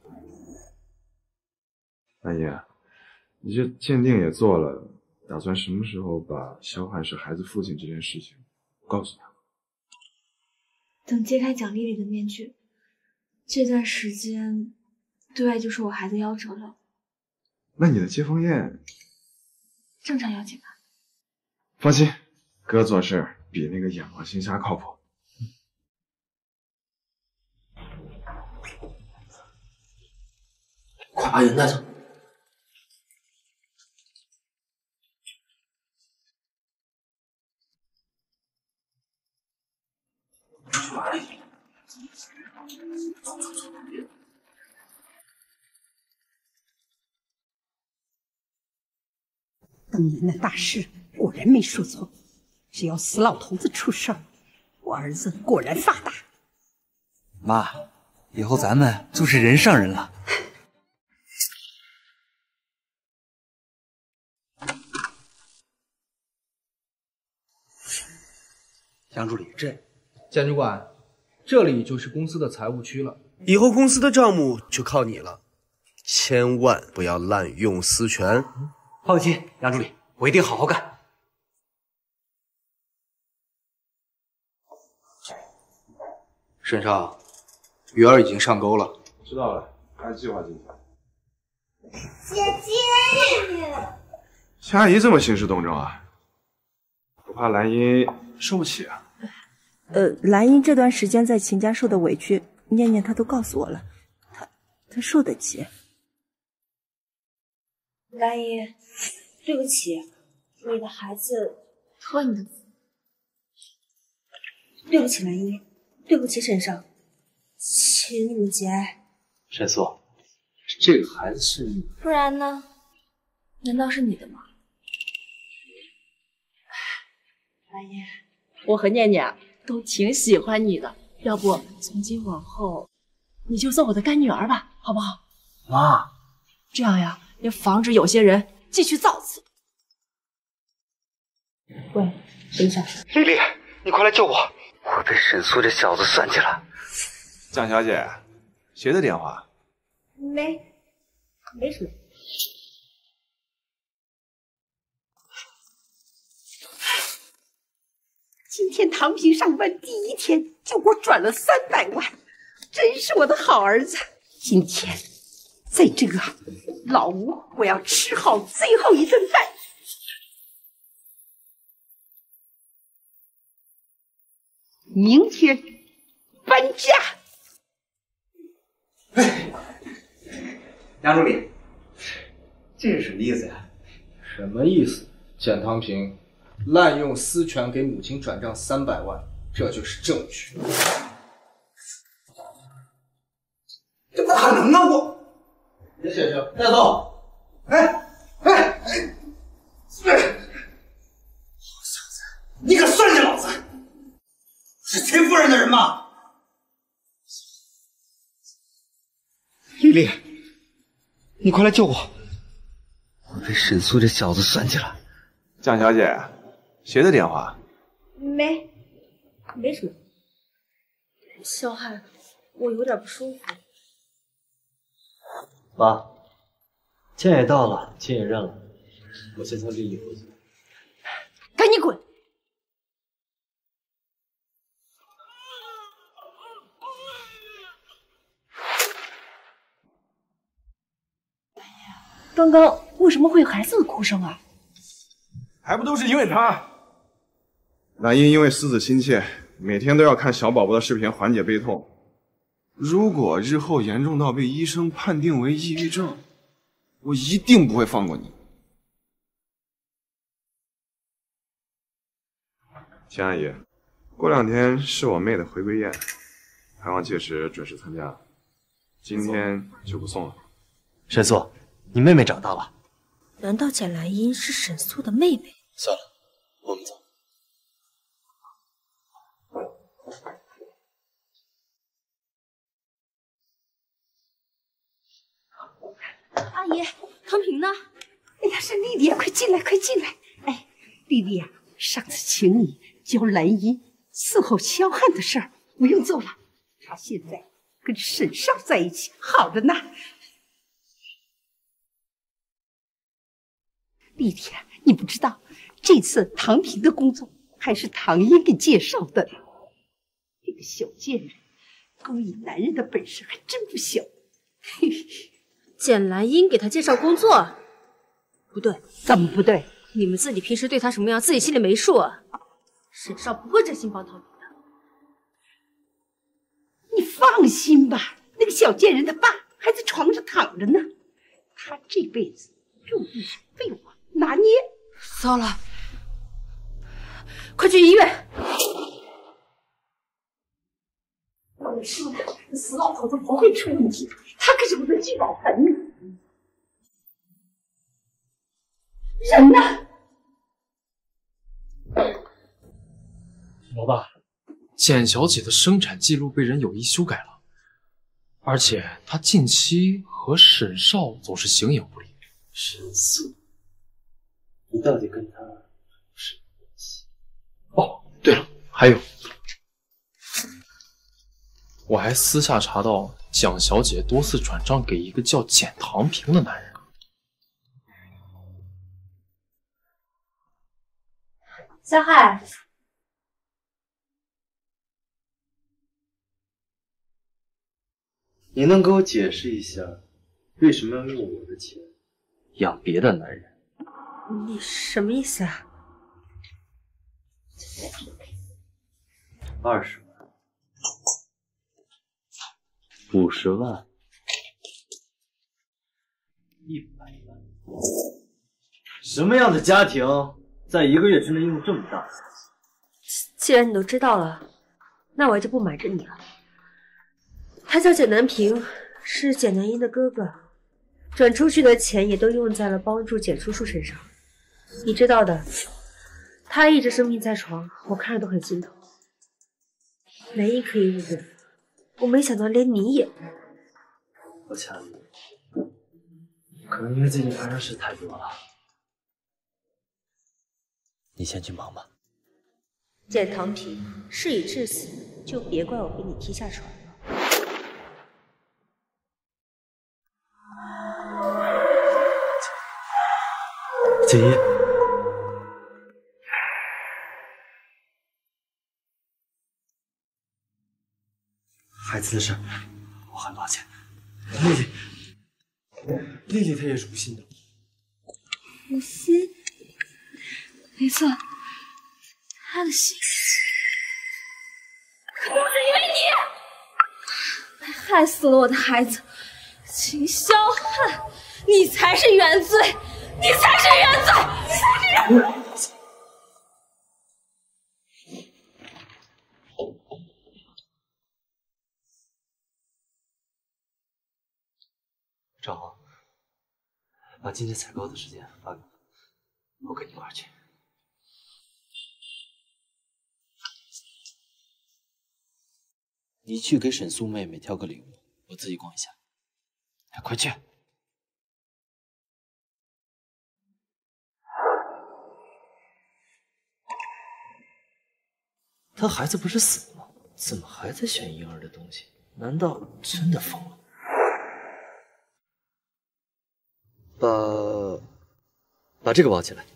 南叶，你这鉴定也做了，打算什么时候把萧汉是孩子父亲这件事情告诉他？ 等揭开蒋丽丽的面具，这段时间对外就是我孩子夭折了。 那你的接风宴正常邀请吧。 放心，哥做事比那个眼蒙心瞎靠谱。 快把人带走！ 当年的大事果然没说错，只要死老头子出事儿，我儿子果然发达。 妈，以后咱们就是人上人了。杨助理， 检主管，这里就是公司的财务区了， 以后公司的账目就靠你了，千万不要滥用私权。 放心，杨助理，我一定好好干。 沈少，鱼儿已经上钩了。 知道了，按计划进行。 姐姐， 钱阿姨这么兴师动众啊，不怕兰英受不起啊？ 兰英这段时间在秦家受的委屈，念念她都告诉我了，她受得起。 兰英，对不起，你的孩子托你的福。对不起，兰英，对不起，沈少，请你们节哀。 沈素，这个孩子是你， 不然呢？难道是你的吗？ 兰英，我和念念都挺喜欢你的，要不从今往后你就做我的干女儿吧，好不好？ 妈， 这样呀，也防止有些人继续造次。 喂，沈少， 丽丽，你快来救我！我被沈素这小子算计了。 蒋小姐，谁的电话？ 没什么。 今天唐平上班第一天就给我转了300万，真是我的好儿子。今天在这个老屋，我要吃好最后一顿饭。明天搬家。 杨助理，这是什么意思呀？ 什么意思？简唐平滥用私权给母亲转账300万，这就是证据。 这不可能啊！我， 别学学，带走。 好小子，你敢算计老子？是秦夫人的人吗？ 丽丽，你快来救我！我被沈素这小子算计了。 蒋小姐，谁的电话？ 没什么。小汉，我有点不舒服。 妈，钱也到了，亲也认了，我先送丽丽回去。 赶紧滚！ 刚刚为什么会有孩子的哭声啊？ 还不都是因为他？兰英因为思子心切，每天都要看小宝宝的视频缓解悲痛。如果日后严重到被医生判定为抑郁症，我一定不会放过你。钱阿姨，过2天是我妹的回归宴，还望届时准时参加。今天就不送了。 沈素，你妹妹找到了。 难道简兰英是沈素的妹妹？ 算了，我们走。 阿姨，唐平呢？ 哎呀，是丽丽，快进来，快进来！哎，丽丽呀，上次请你教兰英伺候萧汉的事儿不用做了，她现在跟沈少在一起，好着呢。丽丽啊，你不知道，这次唐平的工作还是唐英给介绍的。这个小贱人，勾引男人的本事还真不小。嘿嘿。 简兰英给他介绍工作，不对， 怎么不对？ 你们自己平时对他什么样，自己心里没数啊。沈少不会真心帮唐平的。 你放心吧，那个小贱人他爸还在床上躺着呢，他这辈子注定是被我拿捏。 糟了，快去医院！ 我说的，死老头子不会出问题，他可是我的聚宝盆呢。人呢？ 老大，简小姐的生产记录被人有意修改了，而且她近期和沈少总是形影不离。 沈素，你到底跟他是什么关系？ 哦，对了，还有，我还私下查到蒋小姐多次转账给一个叫简唐平的男人。 小海， 你能给我解释一下，为什么要用我的钱养别的男人？ 你什么意思啊 ？20万、50万、100万，什么样的家庭在1个月之内用这么大的钱？ 既然你都知道了，那我就不瞒着你了。他叫简南平，是简南英的哥哥，转出去的钱也都用在了帮助简叔叔身上。你知道的，他一直生病在床，我看着都很心疼。南英可以误会，我没想到连你也…… 我掐你，可能因为最近发生事太多了。你先去忙吧。 简唐平，事已至此，就别怪我给你踢下船了。 简一，孩子的事，我很抱歉。丽丽她也是无心的。 无心？没错，他的心可都是因为你，还害死了我的孩子。秦霄汉，你才是原罪，你才是原罪，你才是原罪！ 赵红，把今天采购的时间发给我，我跟你一块儿去。你去给沈素妹妹挑个礼物，我自己逛一下。哎，快去！他孩子不是死了吗？怎么还在选婴儿的东西？难道真的疯了？把这个包起来。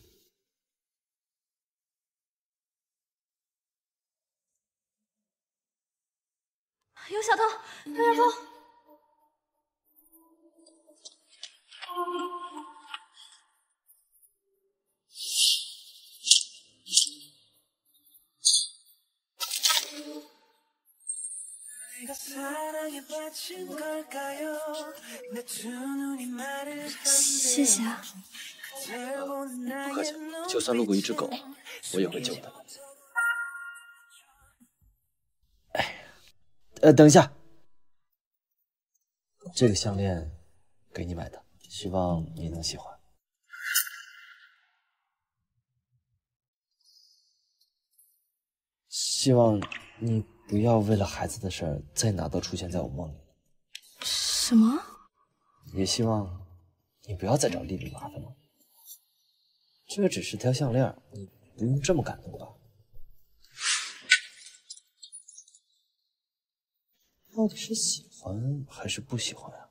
有小偷！有小偷！谢谢啊。 不客气，就算路过一只狗，我也会救它。等一下，这个项链给你买的，希望你能喜欢。希望你不要为了孩子的事儿再拿刀出现在我梦里。 什么？ 也希望你不要再找丽丽麻烦了。这只是条项链，你不用这么感动吧？到底是喜欢还是不喜欢啊？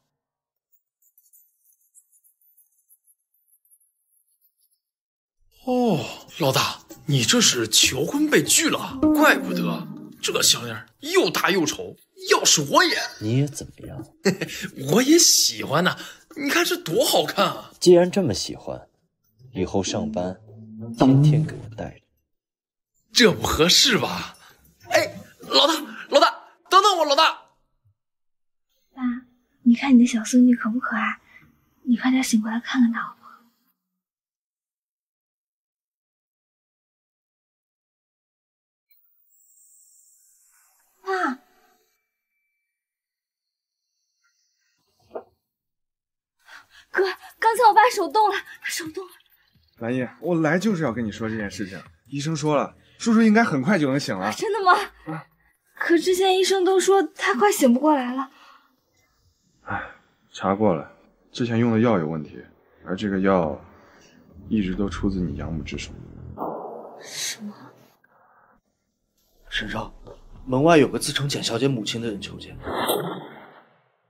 哦，老大，你这是求婚被拒了，怪不得这项链又大又丑，要是我也…… 你也怎么样？ 我也喜欢呐，你看这多好看啊！ 既然这么喜欢，以后上班天天给我带着， 这不合适吧？哎，老大，等等我，老大。 爸，你看你的小孙女可不可爱？你快点醒过来看看她好不好？爸，哥，刚才我爸手动了，他手动了。 兰姨，我来就是要跟你说这件事情。医生说了，叔叔应该很快就能醒了。 真的吗？可之前医生都说他快醒不过来了。 查过了，之前用的药有问题，而这个药一直都出自你养母之手。 什么？ 沈少，门外有个自称简小姐母亲的人求见。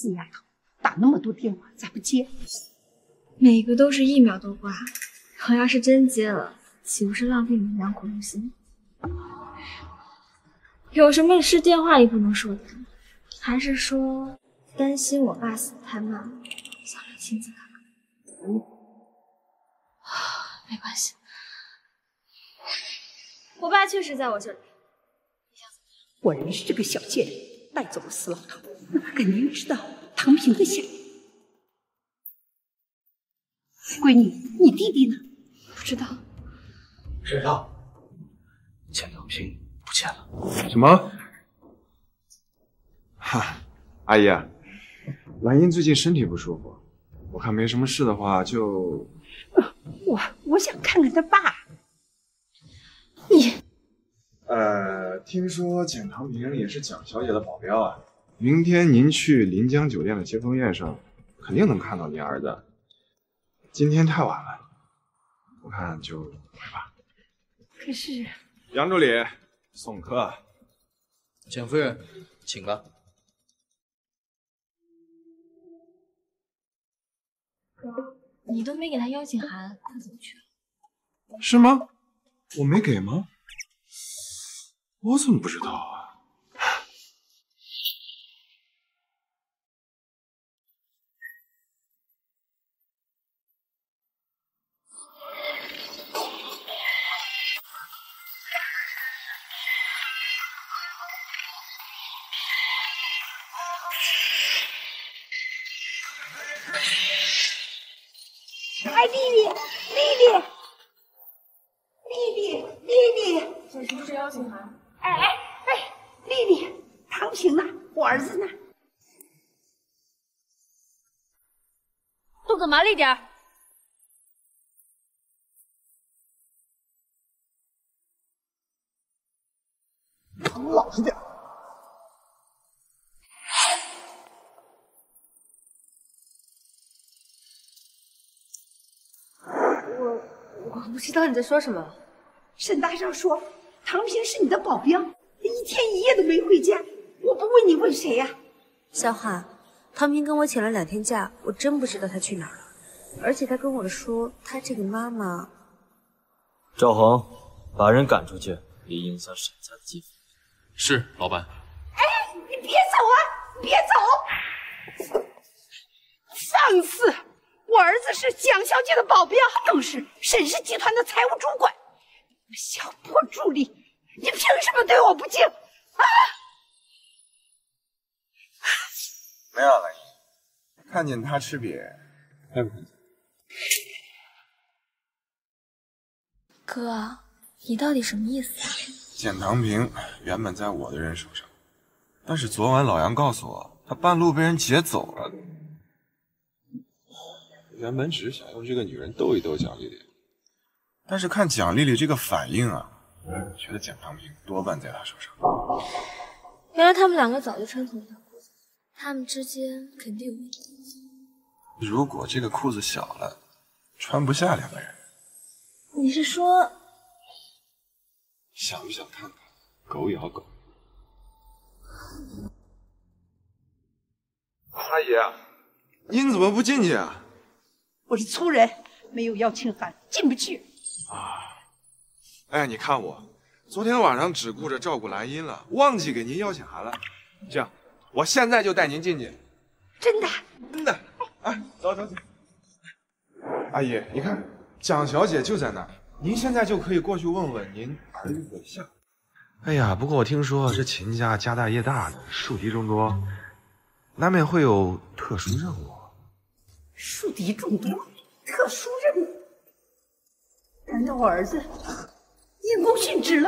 死丫头，打那么多电话咋不接？ 每个都是1秒都挂，我要是真接了，岂不是浪费你们2口用心？有什么是电话里不能说的？还是说担心我爸死得太慢，想来亲自看看？没关系，我爸确实在我这里。 果然是这个小贱人带走了死老头，那可肯定知道唐平的下落。闺女，你弟弟呢？ 不知道。 沈少，钱小平不见了。 什么？哈，阿姨，兰英最近身体不舒服，我看没什么事的话就…… 我想看看他爸。你。 听说简唐平也是蒋小姐的保镖啊。明天您去临江酒店的接风宴上，肯定能看到您儿子。今天太晚了，我看就回吧。 可是， 杨助理，送客。 简夫人，请吧。 哥，你都没给他邀请函，他怎么去了？ 是吗？我没给吗？我怎么不知道啊？ 哎，丽丽， 这是不是邀请函？ 哎，丽丽，唐平呢？我儿子呢？ 动作麻利点儿。 老实点。 我不知道你在说什么。 沈大少说，唐平是你的保镖，一天一夜都没回家。我不问你问谁呀？ 小花，唐平跟我请了2天假，我真不知道他去哪儿了。而且他跟我说，他这个妈妈…… 赵恒，把人赶出去，别影响沈家的积分。 是，老板。 哎，你别走啊！别走！上次我儿子是蒋小姐的保镖，更是沈氏集团的财务主管。小破助理，你凭什么对我不敬啊？ 没有了，看见他吃瘪，看不看见？ 哥，你到底什么意思啊？ 简唐平原本在我的人手上，但是昨晚老杨告诉我，他半路被人劫走了。原本只是想用这个女人逗一逗蒋丽丽，但是看蒋丽丽这个反应啊，觉得简唐平多半在她手上。 原来他们2个早就穿同一条裤子，他们之间肯定有问题。 如果这个裤子小了，穿不下2个人， 你是说？ 想不想看看狗咬狗？阿姨，您怎么不进去啊？ 我是粗人，没有邀请函进不去。 哎，你看我，昨天晚上只顾着照顾兰英了，忘记给您邀请函了。这样，我现在就带您进去。 真的？ 真的。哎，走。阿姨，你看，蒋小姐就在那儿，您现在就可以过去问问您儿子的下落。哎呀，不过我听说这秦家家大业大的，树敌众多，难免会有特殊任务。 树敌众多，特殊任务？难道我儿子因公殉职了？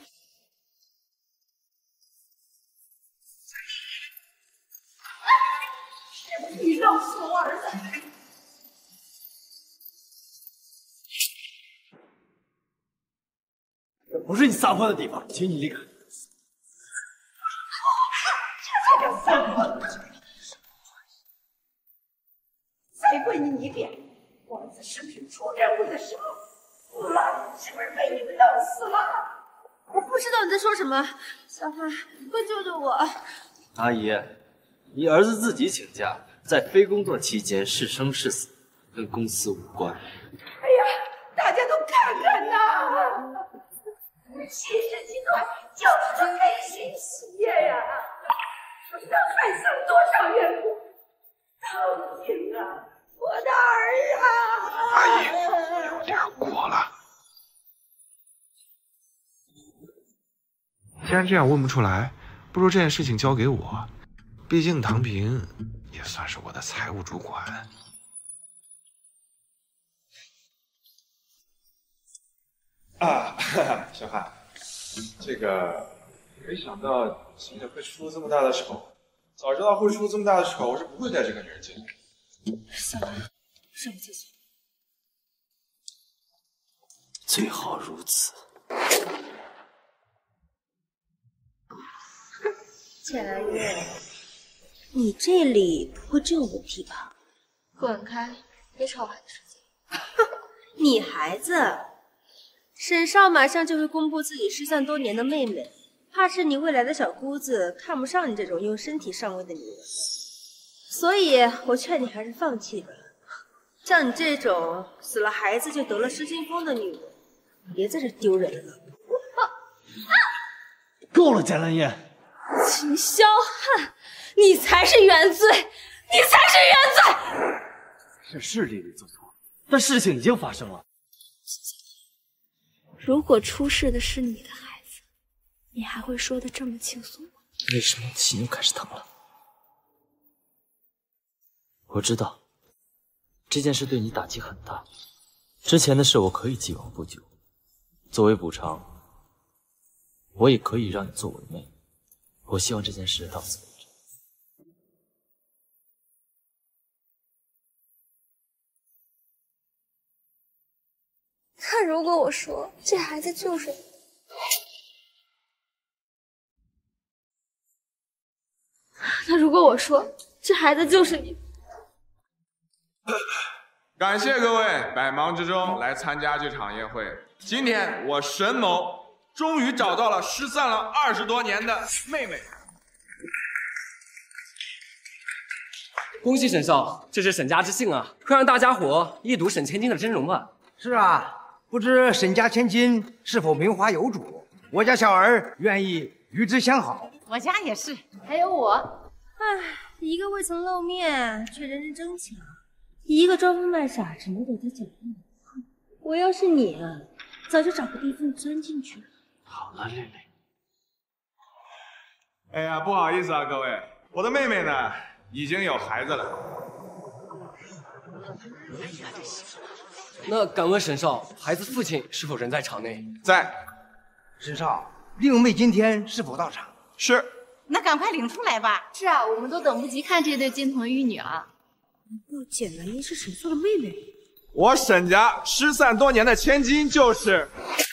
你弄死我儿子！ 这不是你撒泼的地方，请你离开。 这才叫撒泼！再问你一遍，我儿子是不是出任务的时候死了？是不是被你们弄死了？ 我不知道你在说什么，小花，快救救我！ 阿姨， 你儿子自己请假，在非工作期间是生是死，跟公司无关。 哎呀，大家都看看呐，新世集团就是个黑心企业呀，伤害上多少员工！都行啊，我的儿啊！ 阿姨，有点过了。既然这样问不出来，不如这件事情交给我，毕竟唐平也算是我的财务主管。啊，小汉，这个没想到秦姐会出这么大的丑，早知道会出这么大的丑，我是不会带这个女人进来的。 小兰，让我进去。 最好如此。 简兰月，你这里不会只有问题吧？ 滚开，别吵我孩子事情。 你孩子？沈少马上就会公布自己失散多年的妹妹，怕是你未来的小姑子看不上你这种用身体上位的女人，所以我劝你还是放弃吧。像你这种死了孩子就得了失心疯的女人，别在这丢人了。 够了，简兰叶。 秦霄汉，你才是原罪，你才是原罪！ 是丽丽做错了，但事情已经发生了。 如果出事的是你的孩子，你还会说的这么轻松吗？ 为什么心又开始疼了？我知道这件事对你打击很大，之前的事我可以既往不咎。作为补偿，我也可以让你做我的妹妹。我希望这件事到此为止。 那如果我说这孩子就是你，那如果我说这孩子就是你， 感谢各位百忙之中来参加这场宴会。今天我沈某终于找到了失散了20多年的妹妹。 恭喜沈少，这是沈家之幸啊！快让大家伙一睹沈千金的真容吧。 是啊，不知沈家千金是否名花有主？我家小儿愿意与之相好。 我家也是， 还有我。 唉，一个未曾露面却人人争抢，一个装疯卖傻只能躲在角落。我要是你啊，早就找个地缝钻进去了。 好了，丽丽。 哎呀，不好意思啊，各位，我的妹妹呢已经有孩子了。 那敢问沈少，孩子父亲是否人在场内？ 在。 沈少，令妹今天是否到场？ 是。 那赶快领出来吧。 是啊，我们都等不及看这对金童玉女了。 难道简兰英是沈少的妹妹？ 我沈家失散多年的千金就是。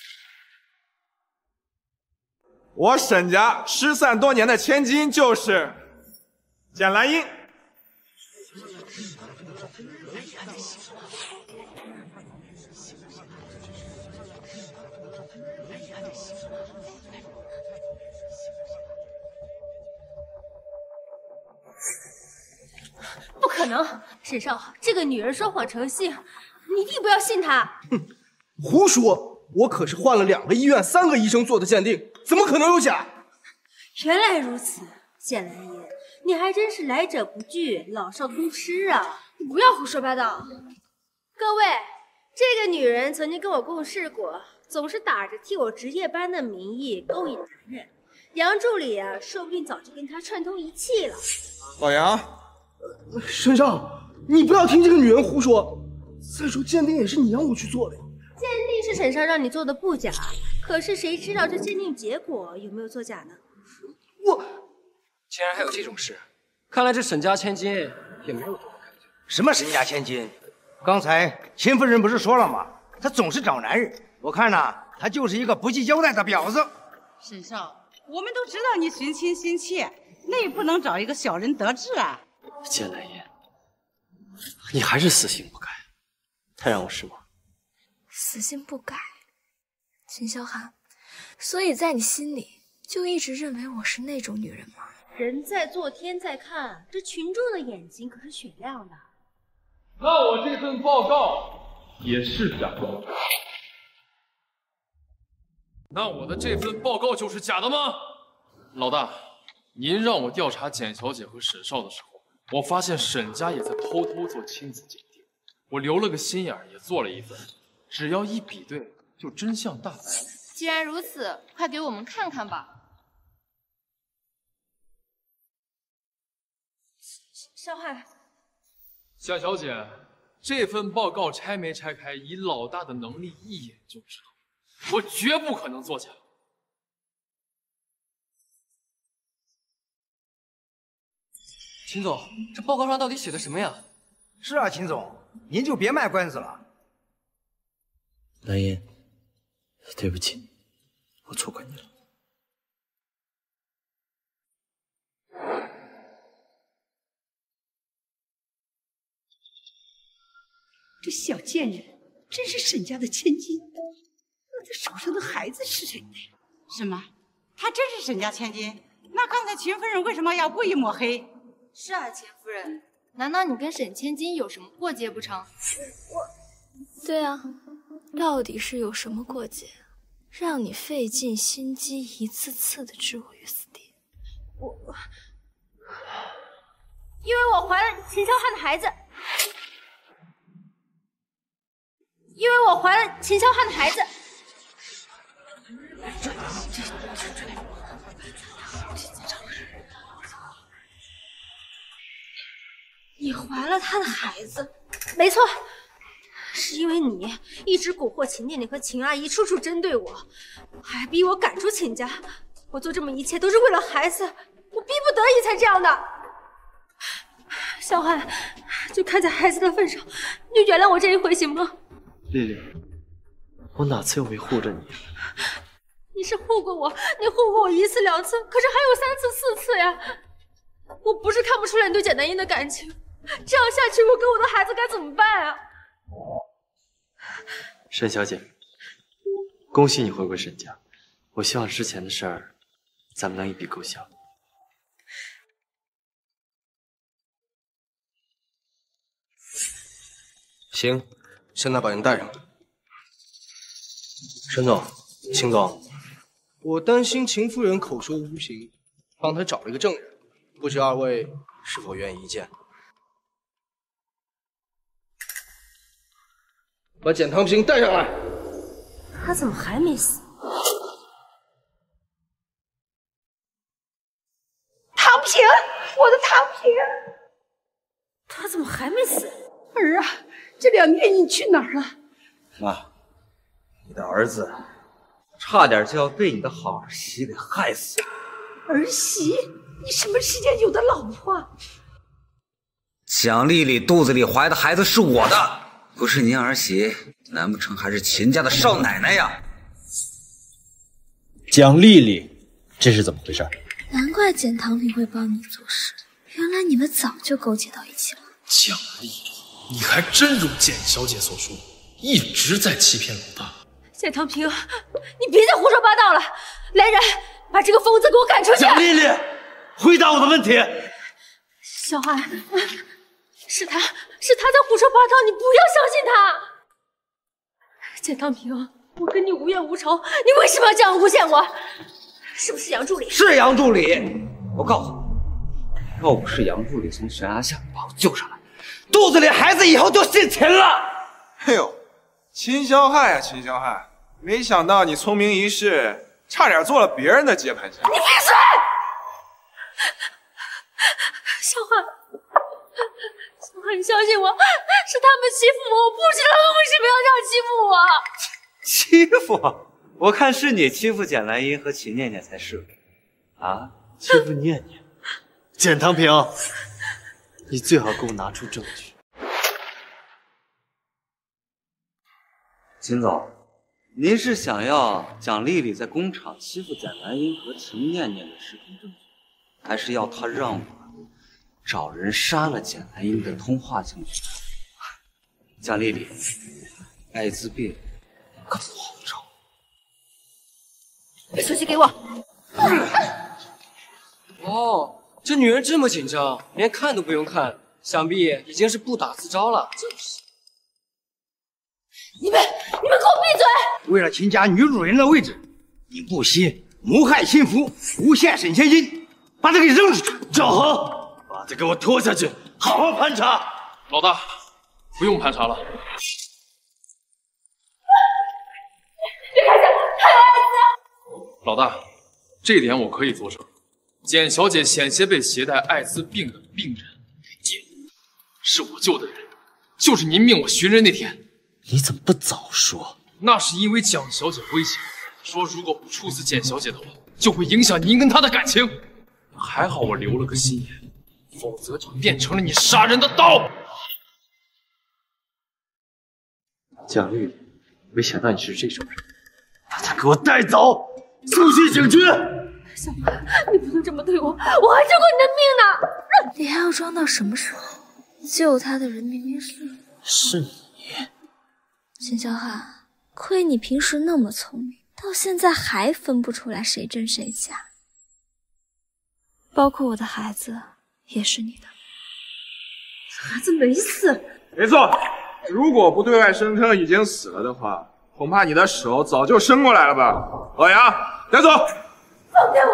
我沈家失散多年的千金就是简兰英。 不可能，沈少，这个女人说谎成性，你一定不要信她。 哼，胡说！我可是换了2个医院3个医生做的鉴定，怎么可能有假？ 原来如此，简兰英，你还真是来者不拒，老少通吃啊！ 你不要胡说八道。 各位，这个女人曾经跟我共事过，总是打着替我值夜班的名义勾引男人。杨助理啊，说不定早就跟她串通一气了。 老杨， 沈少，你不要听这个女人胡说。再说鉴定也是你让我去做的呀。 鉴定是沈少让你做的不假，可是谁知道这鉴定结果有没有作假呢？ 竟然还有这种事，看来这沈家千金也没有多么干净。 什么沈家千金？刚才秦夫人不是说了吗？她总是找男人，我看呐，她就是一个不计交代的婊子。 沈少，我们都知道你寻亲心切，那也不能找一个小人得志啊。 简兰英，你还是死性不改，太让我失望。 死性不改，秦霄寒，所以在你心里就一直认为我是那种女人吗？ 人在做天在看，这群众的眼睛可是雪亮的。 那我这份报告也是假的。那我的这份报告就是假的吗？老大，您让我调查简小姐和沈少的时候，我发现沈家也在偷偷做亲子鉴定，我留了个心眼儿，也做了一份，只要一比对，就真相大白。 既然如此，快给我们看看吧。 小海， 夏小姐，这份报告拆没拆开，以老大的能力一眼就知道，我绝不可能作假。 秦总，这报告上到底写的什么呀？ 是啊，秦总，您就别卖关子了。 蓝烟，对不起，我错怪你了。 这小贱人真是沈家的千金，那他手上的孩子是谁的呀？ 什么？她真是沈家千金？那刚才秦夫人为什么要故意抹黑？ 是啊，秦夫人，难道你跟沈千金有什么过节不成？ 对啊，到底是有什么过节，让你费尽心机一次次的置我于死地？ 因为我怀了秦霄汉的孩子。因为我怀了秦霄汉的孩子。你怀了他的孩子？没错，是因为你一直蛊惑秦念念和秦阿姨，处处针对我，还逼我赶出秦家。我做这么一切都是为了孩子，我逼不得已才这样的。小汉，就看在孩子的份上，你就原谅我这一回行吗？ 丽丽，我哪次又没护着你？ 你是护过我，你护过我1次2次，可是还有3次4次呀！我不是看不出来你对简南英的感情，这样下去我跟我的孩子该怎么办啊？ 沈小姐，恭喜你回归沈家，我希望之前的事儿咱们能一笔勾销。 行，现在把人带上来。沈总、秦总，我担心秦夫人口说无凭，帮她找了一个证人，不知2位是否愿意一见？把简唐平带上来。 他怎么还没死？ 唐平，我的唐平， 他怎么还没死？ 儿啊，这2年你去哪儿了？ 妈，你的儿子差点就要被你的好儿媳给害死了。 儿媳？你什么时间有的老婆？ 蒋丽丽肚子里怀的孩子是我的，不是您儿媳，难不成还是秦家的少奶奶呀？ 蒋丽丽，这是怎么回事？ 难怪简唐平会帮你做事，原来你们早就勾结到一起了。 蒋丽丽，你还真如简小姐所说，一直在欺骗老大。 简唐平，你别再胡说八道了！来人，把这个疯子给我赶出去！ 蒋丽丽，回答我的问题。 小汉，是他在胡说八道，你不要相信他。简唐平，我跟你无冤无仇，你为什么要这样诬陷我？是不是杨助理？ 是杨助理。我告诉你，要不是杨助理从悬崖下把我救上来，肚子里孩子以后就姓秦了。 哎呦，秦霄汉呀，秦霄汉，没想到你聪明一世，差点做了别人的接盘侠。 你闭嘴！小汉，小汉，你相信我，是他们欺负我，我不知道他们为什么要这样欺负我。 欺负？我看是你欺负简兰英和秦念念才是。啊，欺负念念？简唐平，你最好给我拿出证据。秦总，您是想要蒋丽丽在工厂欺负简兰英和秦念念的视频证据，还是要她让我找人杀了简兰英的通话证据？蒋丽丽，艾滋病更不好找。 把手机给我。 哦， 这女人这么紧张，连看都不用看，想必已经是不打自招了。就是。 你们给我闭嘴！ 为了秦家女主人的位置，你不惜谋害亲夫，诬陷沈千金，把他给扔出去。赵恒，把他给我拖下去，好好盘查。 老大，不用盘查了。 别开枪，他有艾滋。 老大，这点我可以作证。简小姐险些被携带艾滋病的病人给劫，是我救的人，就是您命我寻人那天。 你怎么不早说？ 那是因为蒋小姐威胁说，如果不处死简小姐的话，就会影响您跟她的感情。还好我留了个心眼，否则就变成了你杀人的刀。 蒋玉，没想到你是这种人， 把他给我带走，送去警局。 小花，你不能这么对我，我还救过你的命呢！你还要装到什么时候？救他的人明明是你。 秦霄汉，亏你平时那么聪明，到现在还分不出来谁真谁假。包括我的孩子也是你的。 孩子没死。 没错，如果不对外声称已经死了的话，恐怕你的手早就伸过来了吧。老杨，带走。 放开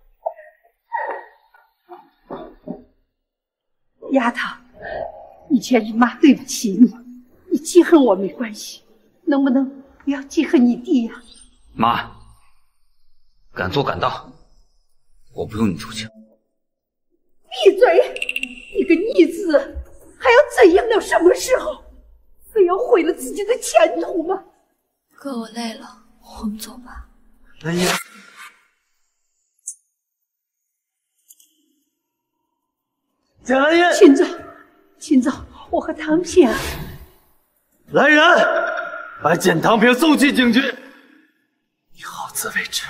我！丫头，以前是妈对不起你，你记恨我没关系，能不能不要记恨你弟呀？ 妈，敢做敢当，我不用你出钱。 闭嘴！你个逆子，还要怎样到什么时候？非要毁了自己的前途吗？ 哥，我累了，我们走吧。 蓝烟，蒋蓝烟， 秦总，我和唐平。 来人，把简唐平送去警局。你好自为之。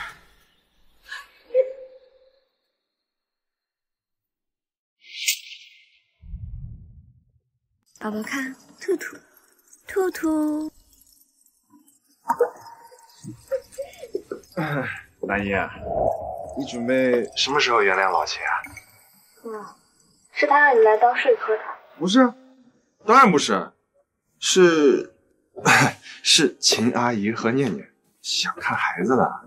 宝宝看，兔兔，兔兔。 蓝姨，你准备什么时候原谅老秦啊？ 哥，是他让你来当说客的？ 不是，当然不是，是秦阿姨和念念想看孩子的。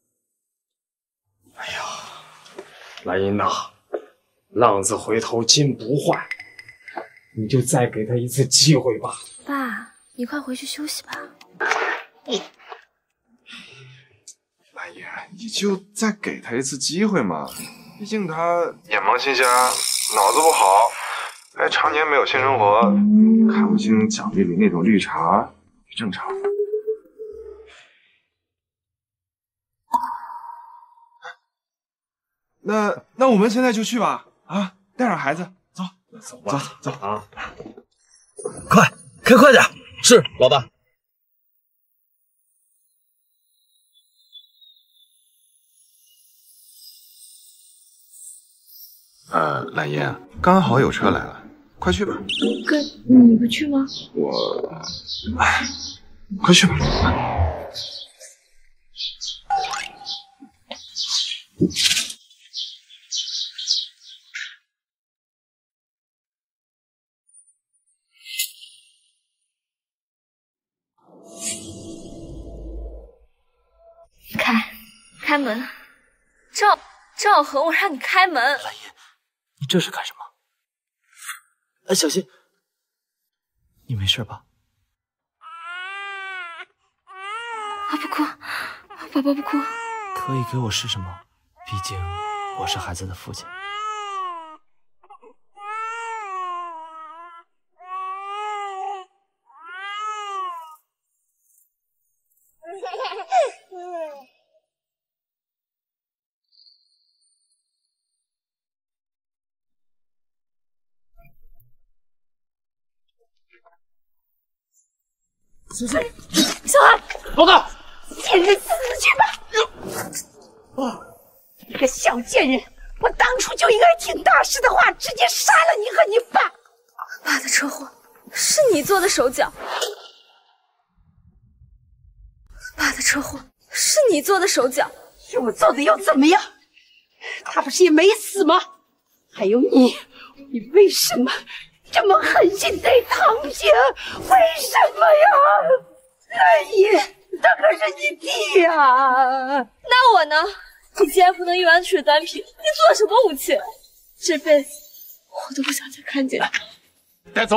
哎呀，蓝音呐，浪子回头金不换，你就再给他一次机会吧。 爸，你快回去休息吧。 蓝姨，你就再给他一次机会嘛，毕竟他眼盲心瞎，脑子不好，还常年没有性生活，看不清奖励里那种绿茶，也正常。那我们现在就去吧，啊，带上孩子，走，走吧，走啊！ 快，开快点！ 是，老大。 蓝烟，刚好有车来了，快去吧。 哥，你不去吗？ 快去吧。 开门，赵恒，我让你开门。 蓝烟，你这是干什么？哎，小心！你没事吧？ 不哭，宝宝不哭。 可以给我试试吗？毕竟我是孩子的父亲。 小韩， 老大， 贱人，死去吧！你个小贱人，我当初就应该听大师的话，直接杀了你和你爸。 爸的车祸是你做的手脚，爸的车祸是你做的手脚， 是我做的又怎么样？他不是也没死吗？ 还有你为什么这么狠心对唐姐？为什么呀？蓝衣，他可是你弟呀！ 那我呢？你既然不能一碗水端平，你做什么武器？这辈子我都不想再看见你。 带走。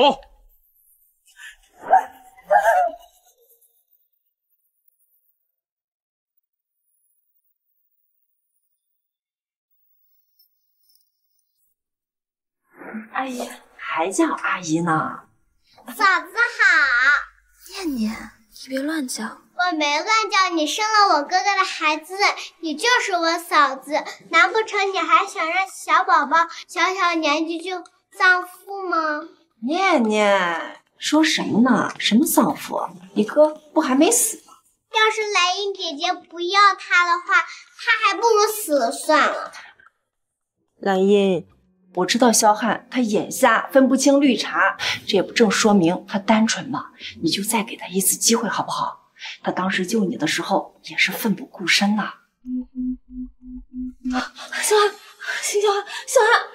阿姨，还叫阿姨呢？ 嫂子好。 念念，你别乱叫。 我没乱叫，你生了我哥哥的孩子，你就是我嫂子。难不成你还想让小宝宝小小年纪就丧父吗？ 念念，说什么呢？什么丧父？你哥不还没死吗？ 要是莱茵姐姐不要他的话，他还不如死了算了。 兰茵，我知道萧汉他眼瞎，分不清绿茶，这也不正说明他单纯吗？你就再给他一次机会好不好？他当时救你的时候也是奋不顾身呐。 萧汉，秦萧汉，萧汉，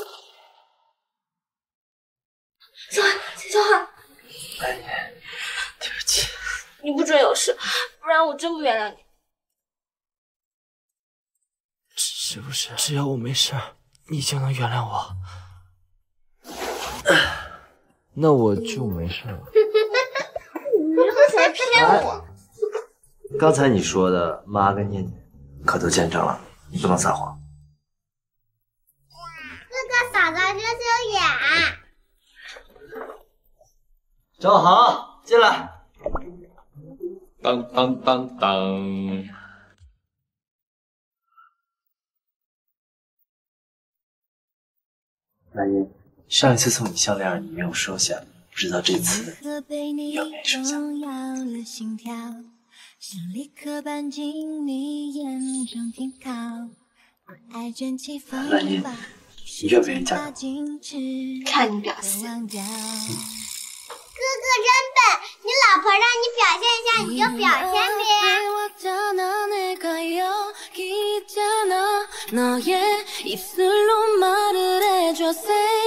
萧汉，秦萧汉， 对不起， 你不准有事，不然我真不原谅你。 是不是只要我没事，你就能原谅我？那我就没事了。 你刚才骗我！ 刚才你说的妈跟念念可都见证了，你不能撒谎。 哥哥嫂子睁睁眼。 正好，进来。 当当当当。 兰茵，上一次送你项链你没有收下，不知道这次有没有收下？像立刻搬进你眼中停靠，爱卷起风暴，你愿不愿意嫁给我？ 看你表现。 哥哥真笨，你老婆让你表现一下你就表现呗。